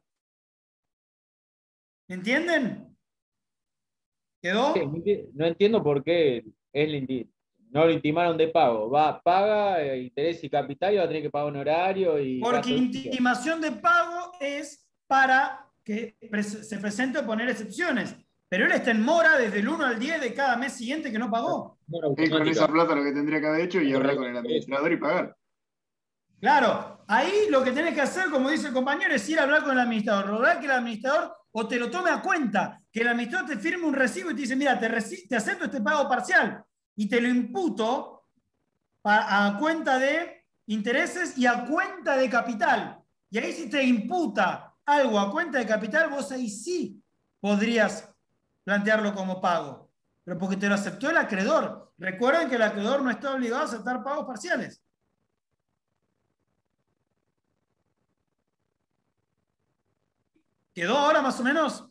¿Entienden? ¿Quedó? Sí, no enti- no entiendo por qué es la inti- no lo intimaron de pago. Va, paga eh, interés y capital y va a tener que pagar honorario y Porque gasto de oficio. intimación de pago es para que pres- se presente a poner excepciones. Pero él está en mora desde el uno al diez de cada mes siguiente que no pagó. Él con esa plata lo que tendría que haber hecho y hablar con el administrador y pagar. Claro, ahí lo que tenés que hacer, como dice el compañero, es ir a hablar con el administrador. Lograr que el administrador o te lo tome a cuenta, que el administrador te firme un recibo y te dice, mira, te, reci- te acepto este pago parcial y te lo imputo pa- a cuenta de intereses y a cuenta de capital. Y ahí si te imputa algo a cuenta de capital, vos ahí sí podrías plantearlo como pago. Pero porque te lo aceptó el acreedor. Recuerden que el acreedor no está obligado a aceptar pagos parciales. ¿Quedó ahora más o menos?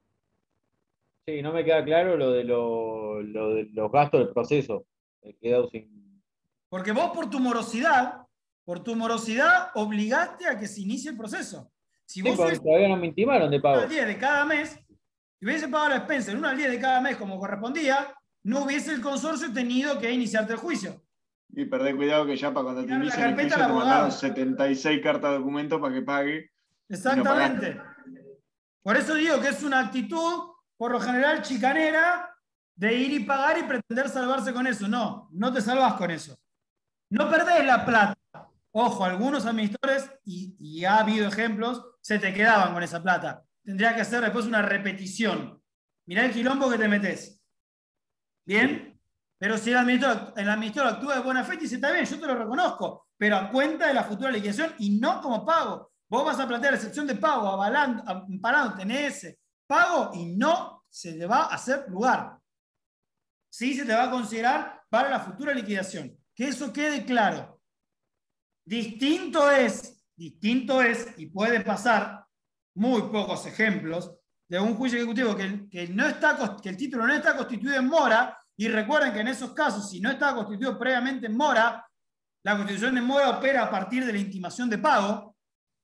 Sí, no me queda claro lo de, lo, lo de los gastos del proceso. He quedado sin. Porque vos por tu morosidad, por tu morosidad, obligaste a que se inicie el proceso. Si Sí, vos porque hubiese todavía no me intimaron de uno pago. al diez de cada mes, y hubiese pagado la expensa en uno al diez de cada mes como correspondía, no hubiese el consorcio tenido que iniciarte el juicio. Y perdé cuidado que ya para cuando te Tirar la inicien el carpeta juicio al te abogado. mandaron setenta y seis cartas de documento para que pague. Exactamente. Por eso digo que es una actitud, por lo general, chicanera, de ir y pagar y pretender salvarse con eso. No, no te salvas con eso. No perdés la plata. Ojo, algunos administradores, y, y ha habido ejemplos, se te quedaban con esa plata. Tendría que hacer después una repetición. Mirá el quilombo que te metés. ¿Bien? Pero si el administrador, el administrador actúa de buena fe y dice, está bien, yo te lo reconozco, pero a cuenta de la futura liquidación y no como pago. Vos vas a plantear excepción de pago, avalando, amparándote en ese pago y no se le va a hacer lugar. Sí se te va a considerar para la futura liquidación. Que eso quede claro. Distinto es, distinto es, y puede pasar muy pocos ejemplos, de un juicio ejecutivo que, el- que, no está, que el título no está constituido en mora, y recuerden que en esos casos, si no está constituido previamente en mora, la constitución en mora opera a partir de la intimación de pago.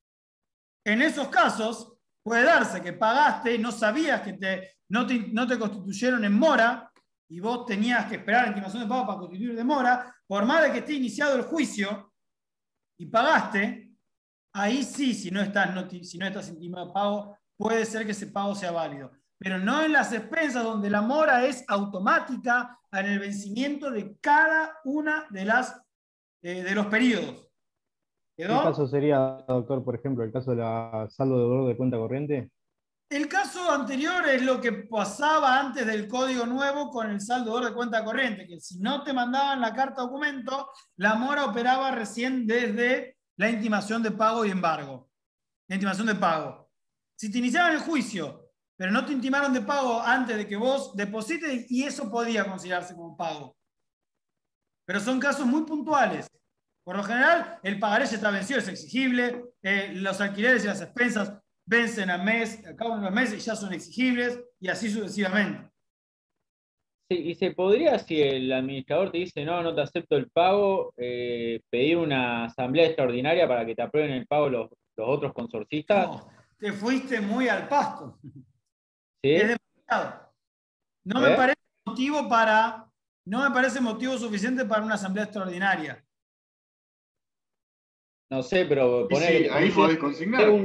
En esos casos puede darse que pagaste y no sabías que te, no, te, no te constituyeron en mora y vos tenías que esperar la intimación de pago para constituir de mora, por más de que esté iniciado el juicio y pagaste, ahí sí, si no estás, noti- si no estás intimado de pago, puede ser que ese pago sea válido. Pero no en las expensas donde la mora es automática en el vencimiento de cada una de, las, eh, de los periodos. ¿Qué ¿Quedó? caso sería, doctor, por ejemplo, el caso de la saldo deudor de cuenta corriente? El caso anterior es lo que pasaba antes del código nuevo con el saldo de cuenta corriente, que si no te mandaban la carta documento, la mora operaba recién desde la intimación de pago y embargo. La intimación de pago. Si te iniciaban el juicio, pero no te intimaron de pago antes de que vos deposites, y eso podía considerarse como pago. Pero son casos muy puntuales. Por lo general, el pagaré ya está vencido, es exigible, eh, los alquileres y las expensas vencen a mes, a cabo de los meses y ya son exigibles, y así sucesivamente. Sí, y se podría, si el administrador te dice, no, no te acepto el pago, eh, pedir una asamblea extraordinaria para que te aprueben el pago los, los otros consorcistas. No, te fuiste muy al pasto. ¿Sí? Es demasiado. No ¿Eh? me parece motivo para, no me parece motivo suficiente para una asamblea extraordinaria. No sé, pero Y poner. sí, ahí podés consignar. Un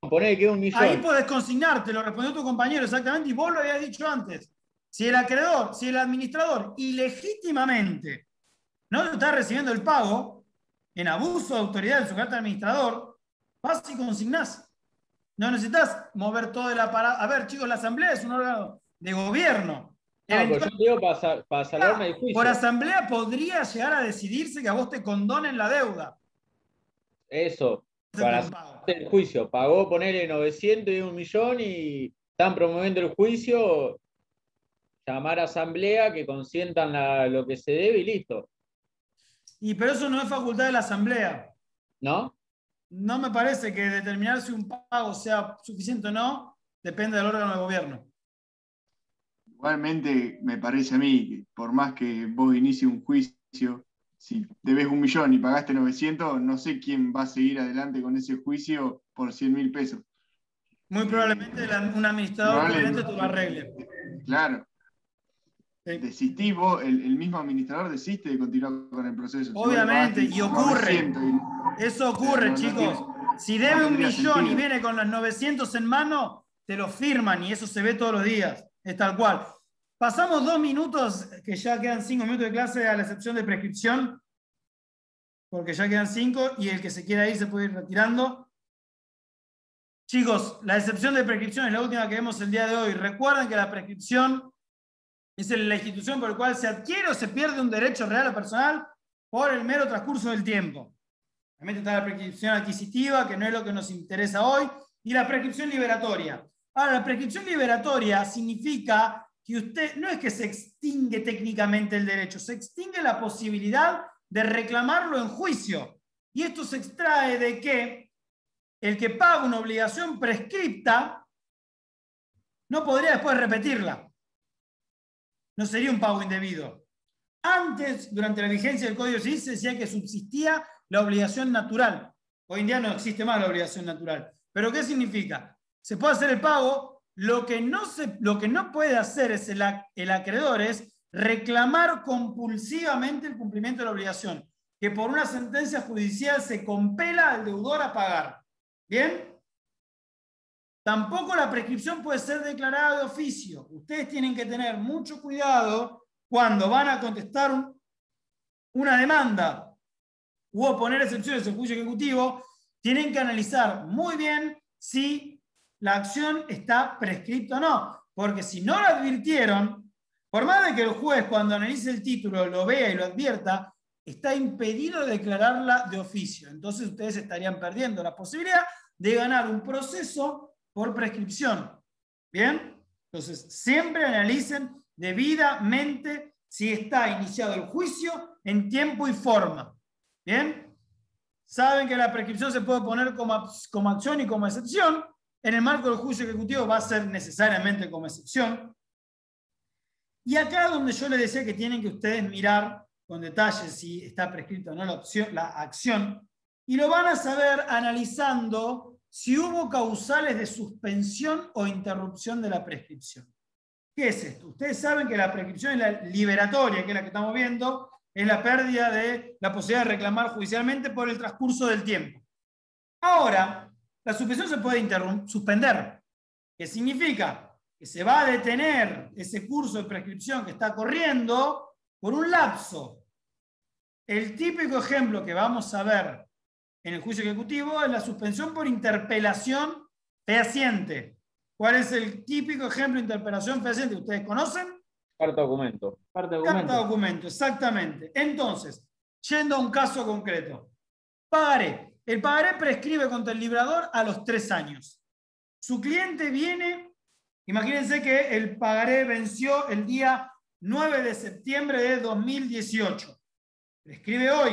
Poné que es un millón. Ahí podés consignar, te lo respondió tu compañero exactamente, y vos lo habías dicho antes. Si el acreedor, si el administrador ilegítimamente no está recibiendo el pago, en abuso de autoridad de su carácter administrador, vas y consignás. No necesitas mover todo el aparato. A ver, chicos, la asamblea es un órgano de gobierno. No, pero yo te digo para, para salvarme el juicio. Por asamblea podría llegar a decidirse que a vos te condonen la deuda. Eso, para hacer el juicio. Pagó ponerle novecientos y un millón y están promoviendo el juicio, llamar a asamblea que consientan la, lo que se debe y listo. Y pero eso no es facultad de la asamblea. ¿No? No me parece que determinar si un pago sea suficiente o no depende del órgano de gobierno. Igualmente, me parece a mí que por más que vos inicies un juicio, si debes un millón y pagaste novecientos, no sé quién va a seguir adelante con ese juicio por cien mil pesos. Muy probablemente la, un administrador Probable, te lo arregle. Claro. Sí. Desistís vos, el, el mismo administrador desiste de continuar con el proceso. Obviamente, si y ocurre. Y... Eso ocurre, no, chicos. no tiene, si debe no un millón sentido. Y viene con los novecientos en mano, te lo firman y eso se ve todos los días. Es tal cual. Pasamos dos minutos, que ya quedan cinco minutos de clase, a la excepción de prescripción, porque ya quedan cinco y el que se quiera ir se puede ir retirando. Chicos, la excepción de prescripción es la última que vemos el día de hoy. Recuerden que la prescripción es la institución por la cual se adquiere o se pierde un derecho real o personal por el mero transcurso del tiempo. Realmente está la prescripción adquisitiva, que no es lo que nos interesa hoy, y la prescripción liberatoria. Ahora, la prescripción liberatoria significa que usted, no es que se extingue técnicamente el derecho, se extingue la posibilidad de reclamarlo en juicio. Y esto se extrae de que el que paga una obligación prescripta no podría después repetirla. No sería un pago indebido. Antes, durante la vigencia del Código Civil, se decía que subsistía la obligación natural. Hoy en día no existe más la obligación natural. ¿Pero qué significa? Se puede hacer el pago, lo que no, se, lo que no puede hacer es el, el acreedor es reclamar compulsivamente el cumplimiento de la obligación, que por una sentencia judicial se compela al deudor a pagar. ¿Bien? Tampoco la prescripción puede ser declarada de oficio. Ustedes tienen que tener mucho cuidado cuando van a contestar un, una demanda u oponer excepciones en juicio ejecutivo. Tienen que analizar muy bien si la acción está prescripta o no. Porque si no lo advirtieron, por más de que el juez cuando analice el título lo vea y lo advierta, está impedido de declararla de oficio. Entonces ustedes estarían perdiendo la posibilidad de ganar un proceso por prescripción. ¿Bien? Entonces, siempre analicen debidamente si está iniciado el juicio en tiempo y forma. ¿Bien? Saben que la prescripción se puede poner como, como acción y como excepción. En el marco del juicio ejecutivo va a ser necesariamente como excepción. Y acá donde yo les decía que tienen que ustedes mirar con detalle si está prescrita o no la, opción, la acción, y lo van a saber analizando si hubo causales de suspensión o interrupción de la prescripción. ¿Qué es esto? Ustedes saben que la prescripción es la liberatoria, que es la que estamos viendo, es la pérdida de la posibilidad de reclamar judicialmente por el transcurso del tiempo. Ahora, la suspensión se puede suspender. ¿Qué significa? Que se va a detener ese curso de prescripción que está corriendo por un lapso. El típico ejemplo que vamos a ver en el juicio ejecutivo es la suspensión por interpelación fehaciente. ¿Cuál es el típico ejemplo de interpelación fehaciente? ¿Ustedes conocen? Carta documento. Carta documento. Carta documento, exactamente. Entonces, yendo a un caso concreto. Pagaré. El pagaré prescribe contra el librador a los tres años. Su cliente viene, imagínense que el pagaré venció el día nueve de septiembre de dos mil dieciocho. Prescribe hoy.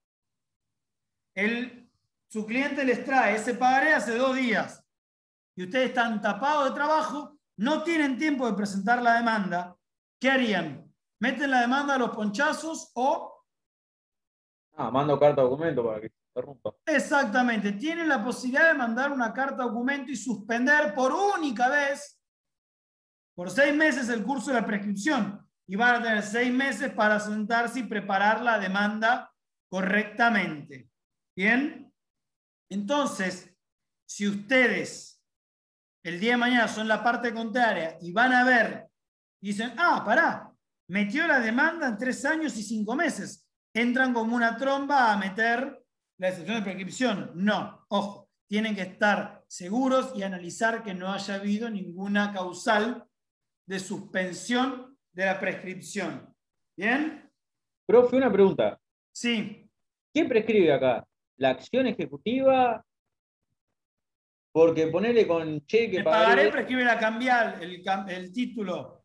El, su cliente les trae ese pagaré hace dos días y ustedes están tapados de trabajo, no tienen tiempo de presentar la demanda. ¿Qué harían? ¿Meten la demanda a los ponchazos o...? Ah, mando carta documento para que se interrumpa. Exactamente. Tienen la posibilidad de mandar una carta documento y suspender por única vez, por seis meses, el curso de la prescripción. Y van a tener seis meses para sentarse y preparar la demanda correctamente. ¿Bien? Entonces, si ustedes el día de mañana son la parte contraria y van a ver, y dicen, ah, pará, metió la demanda en tres años y cinco meses, entran como una tromba a meter la excepción de prescripción. No, ojo, tienen que estar seguros y analizar que no haya habido ninguna causal de suspensión de la prescripción. ¿Bien? Profe, una pregunta. Sí. ¿Qué prescribe acá? ¿La acción ejecutiva? Porque ponerle con cheque, El pagaré... pagaré prescribe la cambial, el, cam- el título.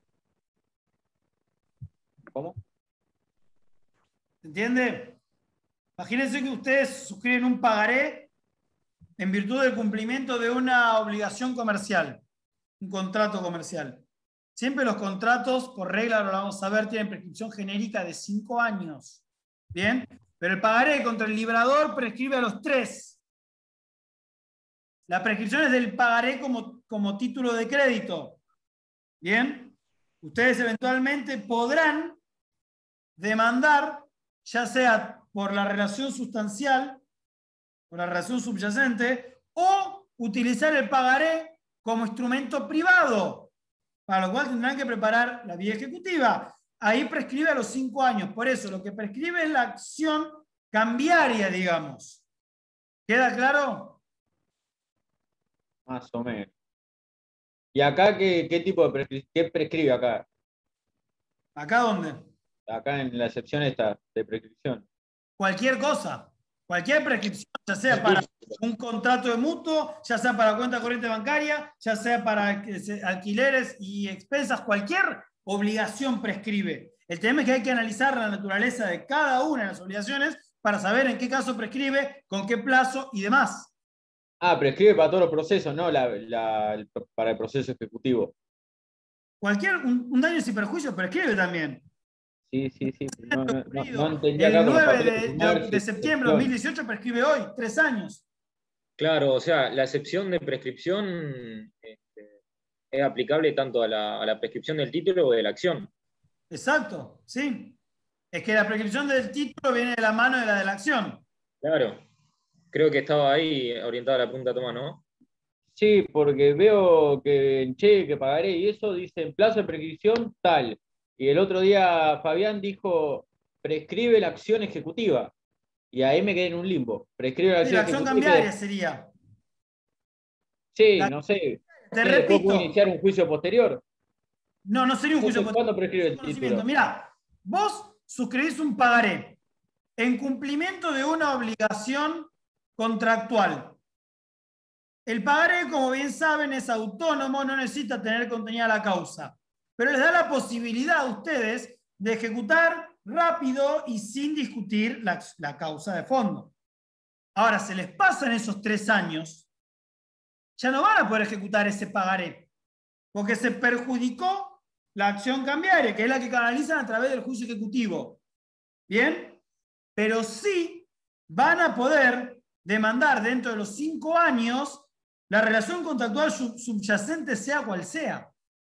¿Cómo? ¿Se entiende? Imagínense que ustedes suscriben un pagaré en virtud del cumplimiento de una obligación comercial, un contrato comercial. Siempre los contratos, por regla, ahora lo vamos a ver, tienen prescripción genérica de cinco años. ¿Bien? Pero el pagaré contra el librador prescribe a los tres. La prescripción es del pagaré como, como título de crédito. ¿Bien? Ustedes eventualmente podrán demandar, ya sea por la relación sustancial, por la relación subyacente, o utilizar el pagaré como instrumento privado, para lo cual tendrán que preparar la vía ejecutiva. Ahí prescribe a los cinco años. Por eso, lo que prescribe es la acción cambiaria, digamos. ¿Queda claro? Más o menos. ¿Y acá qué, qué tipo de prescri- qué prescribe acá? ¿Acá dónde? Acá en la excepción esta de prescripción. Cualquier cosa. Cualquier prescripción, ya sea para un contrato de mutuo, ya sea para cuenta corriente bancaria, ya sea para que se- alquileres y expensas, cualquier obligación prescribe. El tema es que hay que analizar la naturaleza de cada una de las obligaciones para saber en qué caso prescribe, con qué plazo y demás. Ah, prescribe para todos los procesos, no la, la- el- para el proceso ejecutivo. Cualquier, un, un daño sin perjuicio prescribe también. Sí, sí, sí. No, no, no, no entendía El acá con los nueve papeles de, de- comercio, de septiembre de dos mil dieciocho prescribe hoy, tres años. Claro, o sea, la excepción de prescripción este, es aplicable tanto a la, a la prescripción del título o de la acción. Exacto, sí. Es que la prescripción del título viene de la mano de la de la acción. Claro. Creo que estaba ahí orientada la pregunta, Tomás, ¿no? Sí, porque veo que en cheque, pagaré y eso dicen plazo de prescripción tal. Y el otro día Fabián dijo, prescribe la acción ejecutiva. Y ahí me quedé en un limbo. Prescribe la Sí, la acción acción ejecutiva. y cambiaria que- sería. Sí, La- no sé. Te ¿Qué, después puedo repito. iniciar un juicio posterior? No, no sería un juicio Entonces, ¿cuándo prescribe el conocimiento. título? Mirá, vos suscribís un pagaré en cumplimiento de una obligación contractual. El pagaré, como bien saben, es autónomo, no necesita tener contenida la causa, pero les da la posibilidad a ustedes de ejecutar rápido y sin discutir la, la causa de fondo. Ahora, se les pasan esos tres años, ya no van a poder ejecutar ese pagaré, porque se perjudicó la acción cambiaria, que es la que canalizan a través del juicio ejecutivo. ¿Bien? Pero sí van a poder demandar dentro de los cinco años la relación contractual sub subyacente, sea cual sea.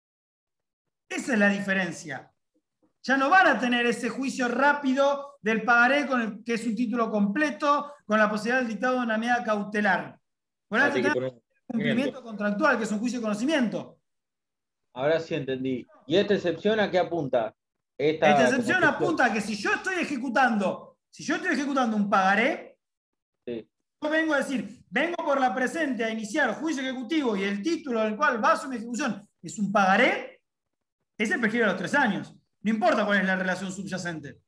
Esa es la diferencia. Ya no van a tener ese juicio rápido del pagaré, con el, que es un título completo, con la posibilidad del dictado de una medida cautelar. Por Ah, eso sí, que tenemos por un cumplimiento contractual, que es un juicio de conocimiento. Ahora sí entendí. ¿Y esta excepción a qué apunta? Esta, Esta como excepción excepción. apunta a que si yo estoy ejecutando, si yo estoy ejecutando un pagaré, Sí. yo vengo a decir, vengo por la presente a iniciar juicio ejecutivo y el título del cual baso mi ejecución es un pagaré, ese prescribe a los tres años. No importa cuál es la relación subyacente.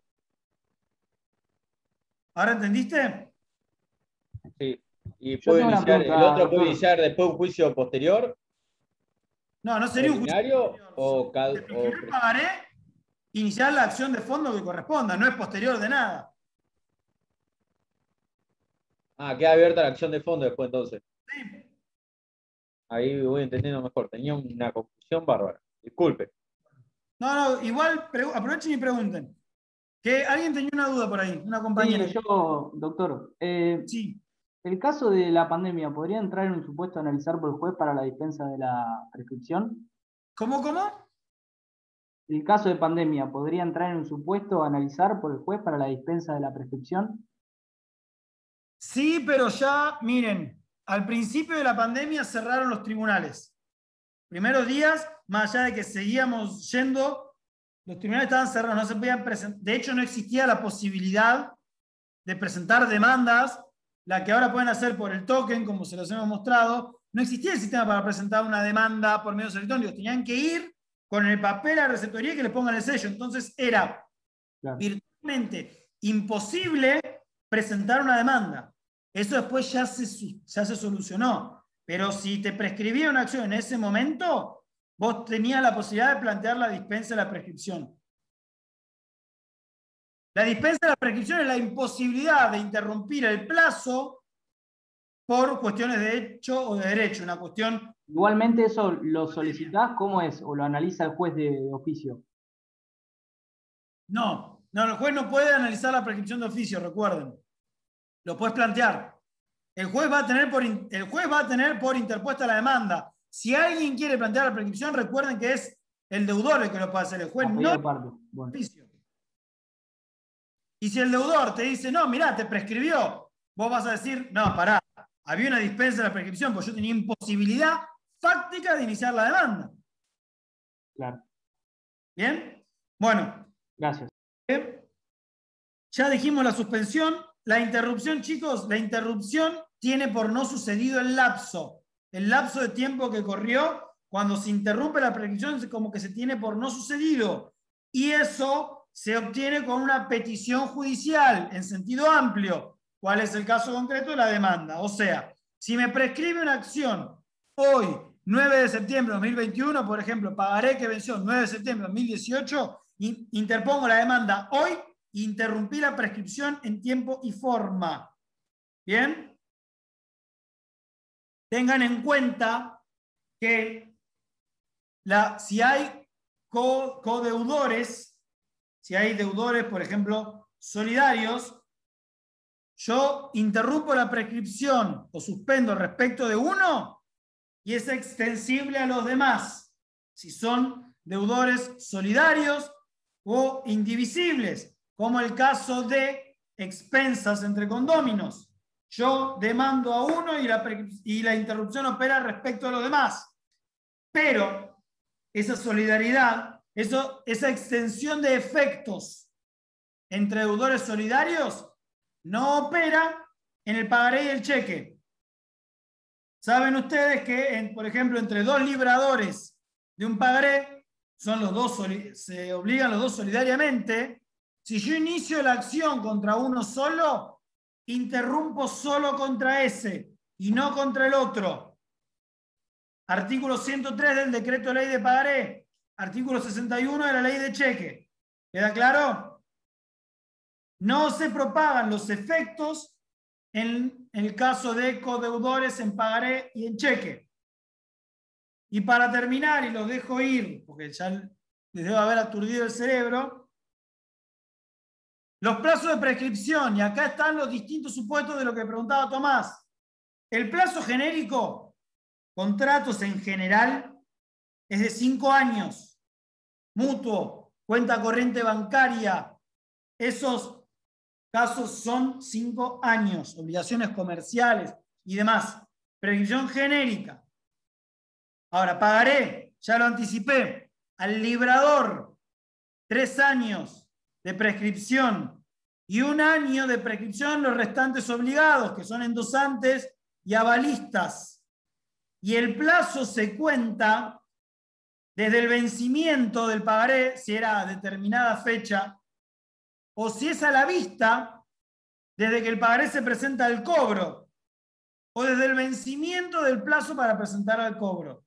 ¿Ahora entendiste? Sí. ¿Y Yo puede tengo una iniciar, pregunta, el otro puede doctor. iniciar después un juicio posterior, No, no sería un juicio ordinario posterior. o, Si cad- te o prescribió el pagaré, iniciar la acción de fondo que corresponda, no es posterior de nada. Ah, queda abierta la acción de fondo después entonces. Sí. Ahí voy entendiendo mejor. Tenía una confusión bárbara. Disculpe. No, no, igual aprovechen y pregunten. Que alguien tenía una duda por ahí, una compañera. Sí, yo, doctor. Eh, Sí. el caso de la pandemia, ¿podría entrar en un supuesto a analizar por el juez para la dispensa de la prescripción? ¿Cómo, cómo? El caso de pandemia, ¿podría entrar en un supuesto a analizar por el juez para la dispensa de la prescripción? Sí, pero ya, miren, al principio de la pandemia cerraron los tribunales. Primeros días, más allá de que seguíamos yendo, los tribunales estaban cerrados, no se podían presentar. De hecho, no existía la posibilidad de presentar demandas, la que ahora pueden hacer por el token, como se los hemos mostrado. No existía el sistema para presentar una demanda por medios electrónicos. Tenían que ir con el papel a la receptoría y que les pongan el sello. Entonces era claro. virtualmente imposible presentar una demanda. Eso después ya se, ya se solucionó. Pero si te prescribía una acción en ese momento, vos tenías la posibilidad de plantear la dispensa de la prescripción. La dispensa de la prescripción es la imposibilidad de interrumpir el plazo por cuestiones de hecho o de derecho, una cuestión... Igualmente eso lo solicitás, ¿cómo es? ¿O lo analiza el juez de oficio? No, no, el juez no puede analizar la prescripción de oficio, recuerden. Lo puedes plantear. El juez va a tener por, el juez va a tener por interpuesta la demanda. Si alguien quiere plantear la prescripción, recuerden que es el deudor el que lo puede hacer, el juez no. Bueno. Y si el deudor te dice, no, mirá, te prescribió, vos vas a decir, no, pará, había una dispensa de la prescripción, porque yo tenía imposibilidad fáctica de iniciar la demanda. Claro. ¿Bien? Bueno. Gracias. ¿Bien? Ya dijimos la suspensión. La interrupción, chicos, la interrupción tiene por no sucedido el lapso. El lapso de tiempo que corrió, cuando se interrumpe la prescripción, es como que se tiene por no sucedido. Y eso se obtiene con una petición judicial en sentido amplio. ¿Cuál es el caso concreto de la demanda? O sea, si me prescribe una acción hoy, nueve de septiembre de dos mil veintiuno, por ejemplo, pagaré que venció nueve de septiembre de dos mil dieciocho, interpongo la demanda hoy, interrumpí la prescripción en tiempo y forma. ¿Bien? Tengan en cuenta que la, si hay co, codeudores, si hay deudores, por ejemplo, solidarios, yo interrumpo la prescripción o suspendo respecto de uno y es extensible a los demás, si son deudores solidarios o indivisibles, como el caso de expensas entre condóminos. Yo demando a uno y la, y la interrupción opera respecto a los demás. Pero esa solidaridad, eso, esa extensión de efectos entre deudores solidarios no opera en el pagaré y el cheque. Saben ustedes que, en, por ejemplo, entre dos libradores de un pagaré, son los dos, se obligan los dos solidariamente. Si yo inicio la acción contra uno solo, interrumpo solo contra ese y no contra el otro. Artículo ciento tres del decreto de ley de pagaré. Artículo sesenta y uno de la ley de cheque. ¿Queda claro? No se propagan los efectos en el caso de codeudores en pagaré y en cheque. Y para terminar, y los dejo ir, porque ya les debo haber aturdido el cerebro, los plazos de prescripción, y acá están los distintos supuestos de lo que preguntaba Tomás. El plazo genérico, contratos en general, es de cinco años. Mutuo, cuenta corriente bancaria, esos casos son cinco años, obligaciones comerciales y demás. Prescripción genérica. Ahora, pagaré, ya lo anticipé, al librador, tres años de prescripción y un año de prescripción los restantes obligados, que son endosantes y avalistas. Y el plazo se cuenta desde el vencimiento del pagaré, si era a determinada fecha, o si es a la vista, desde que el pagaré se presenta al cobro, o desde el vencimiento del plazo para presentar al cobro.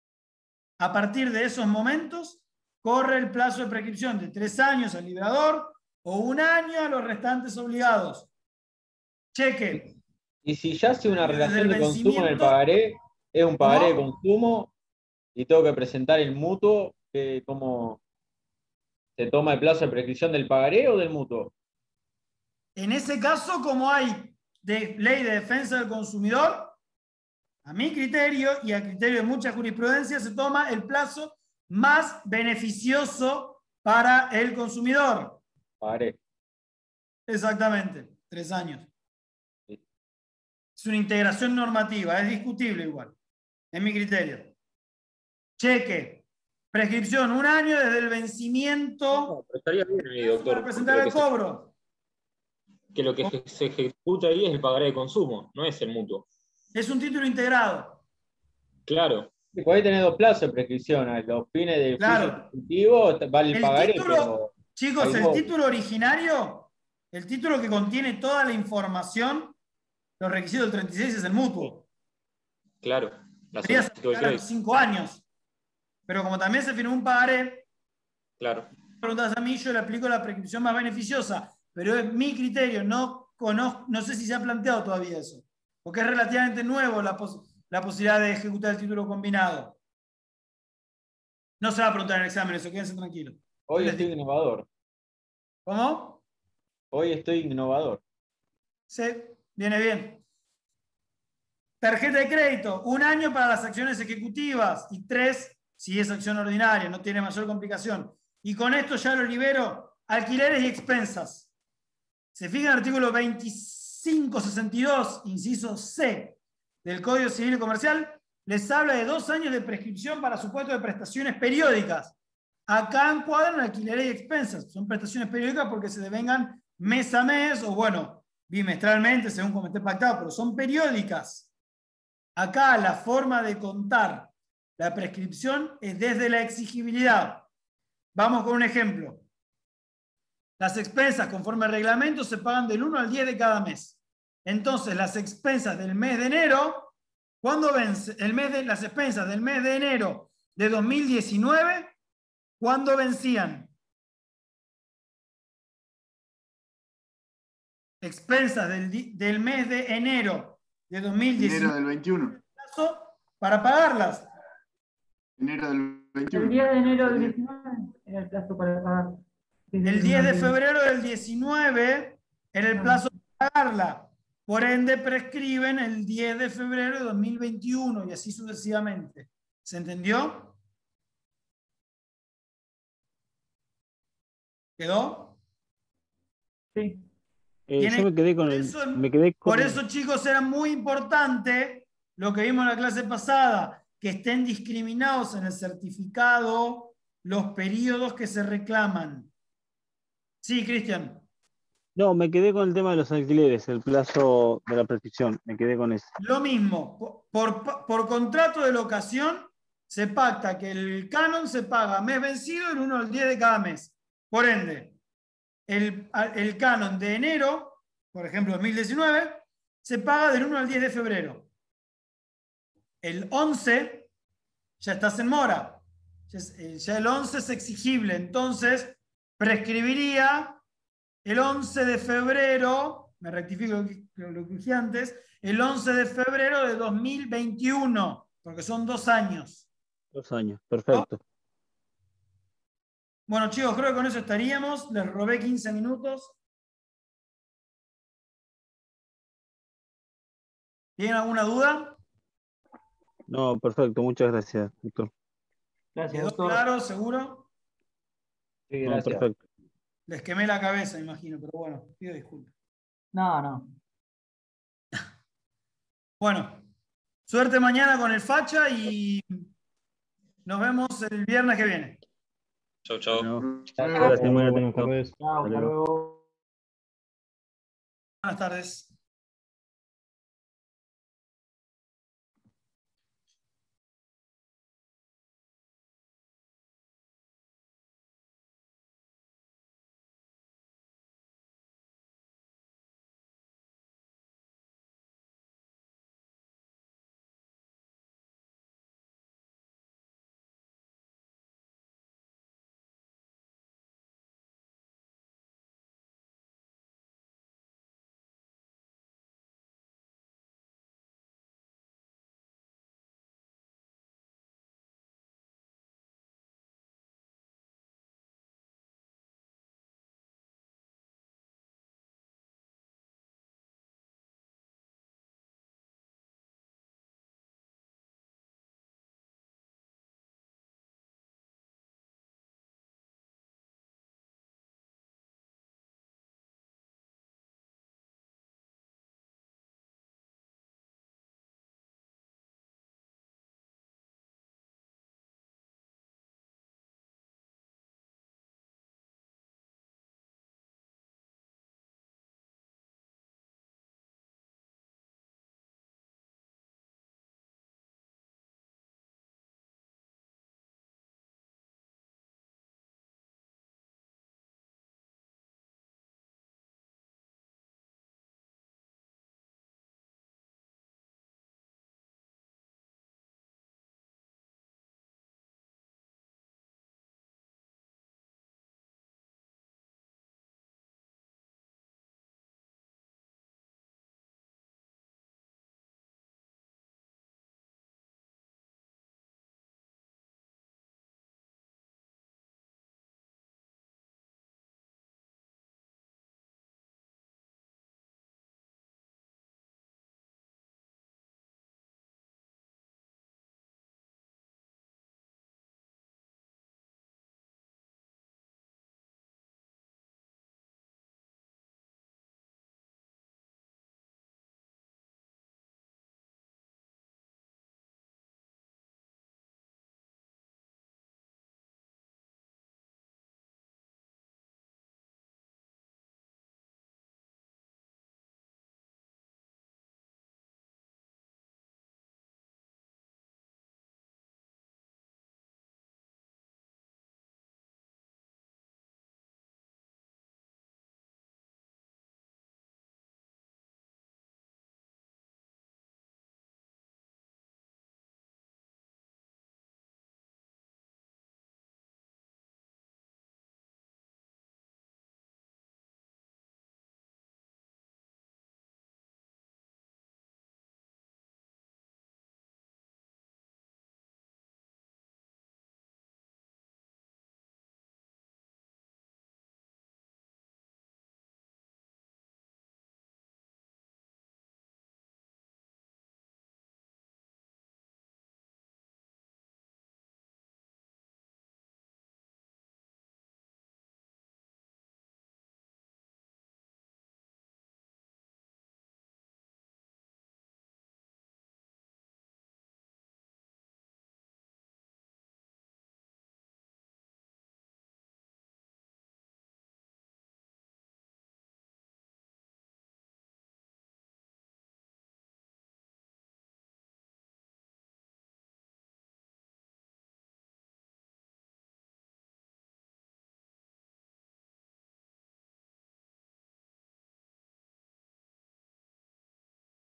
A partir de esos momentos, corre el plazo de prescripción de tres años al librador o un año a los restantes obligados. Cheque. Y si ya hace una relación de consumo en el pagaré, es un pagaré ¿no? de consumo y tengo que presentar el mutuo, eh, ¿cómo se toma el plazo de prescripción del pagaré o del mutuo? En ese caso, como hay de ley de defensa del consumidor, a mi criterio y a criterio de mucha jurisprudencia, se toma el plazo más beneficioso para el consumidor. Pagaré. Exactamente, tres años. Sí. Es una integración normativa, es discutible igual. Es mi criterio. Cheque. Prescripción, un año desde el vencimiento No, pero estaría bien ahí, doctor. para presentar Lo el que se- cobro. Que lo que se ejecuta ahí es el pagaré de consumo, no es el mutuo. Es un título integrado. Claro. Y podés tener dos plazos de prescripción. A los fines del Claro. juicio ejecutivo vale el, El pagaré, título, pero chicos, el algo- título originario, el título que contiene toda la información, los requisitos del treinta y seis es el mutuo. Claro. La Debería solicitud de ser a los crédito. cinco años. Pero como también se firmó un pagaré, Claro. preguntas a mí, yo le aplico la prescripción más beneficiosa, pero es mi criterio, no conozco, no sé si se ha planteado todavía eso, porque es relativamente nuevo la, pos la posibilidad de ejecutar el título combinado. No se va a preguntar en el examen eso, quédense tranquilos. hoy les estoy digo. innovador. ¿Cómo? Hoy estoy innovador. Sí, viene bien. Tarjeta de crédito, un año para las acciones ejecutivas y tres si es acción ordinaria, no tiene mayor complicación. Y con esto ya lo libero. Alquileres y expensas. Se fija en el artículo veinticinco sesenta y dos, inciso C, del Código Civil y Comercial, les habla de dos años de prescripción para supuestos de prestaciones periódicas. Acá encuadran alquileres y expensas. Son prestaciones periódicas porque se devengan mes a mes o, bueno, bimestralmente, según como esté pactado, pero son periódicas. Acá la forma de contar la prescripción es desde la exigibilidad. Vamos con un ejemplo. Las expensas conforme al reglamento se pagan del uno al diez de cada mes. Entonces, las expensas del mes de enero, ¿cuándo vence? El mes de, las expensas del mes de enero de dos mil diecinueve, ¿cuándo vencían? Expensas del, del mes de enero de dos mil diecinueve. Enero del veintiuno. Para pagarlas. Enero del veintiuno. El diez de enero del diecinueve era el plazo para pagar. El diez de febrero del diecinueve era el plazo para pagarla. Por ende, prescriben el diez de febrero de dos mil veintiuno y así sucesivamente. ¿Se entendió? ¿Quedó? Sí. Eh, yo me quedé con el. Eso, Me quedé con por eso, chicos, era muy importante lo que vimos en la clase pasada, que estén discriminados en el certificado los periodos que se reclaman. Sí, Cristian. No, me quedé con el tema de los alquileres, el plazo de la prescripción. Me quedé con eso. Lo mismo, por, por, por contrato de locación se pacta que el canon se paga mes vencido del uno al diez de cada mes. Por ende, el, el canon de enero, por ejemplo, dos mil diecinueve, se paga del uno al diez de febrero. El once ya estás en mora. Ya, ya el once es exigible, entonces prescribiría el once de febrero, me rectifico lo que dije antes, el once de febrero de dos mil veintiuno, porque son dos años. Dos años, perfecto. ¿No? Bueno, chicos, creo que con eso estaríamos. Les robé quince minutos. ¿Tienen alguna duda? No, perfecto, muchas gracias, doctor. Gracias, ¿Quedó doctor. claro, seguro? Sí, No, gracias. perfecto. Les quemé la cabeza, imagino, pero bueno, pido disculpas. No, no. Bueno, suerte mañana con el facha y nos vemos el viernes que viene. Chau, chau. Bueno, Hasta luego. gracias, muy Buenas atento. tardes. Chao, hasta luego. Buenas tardes.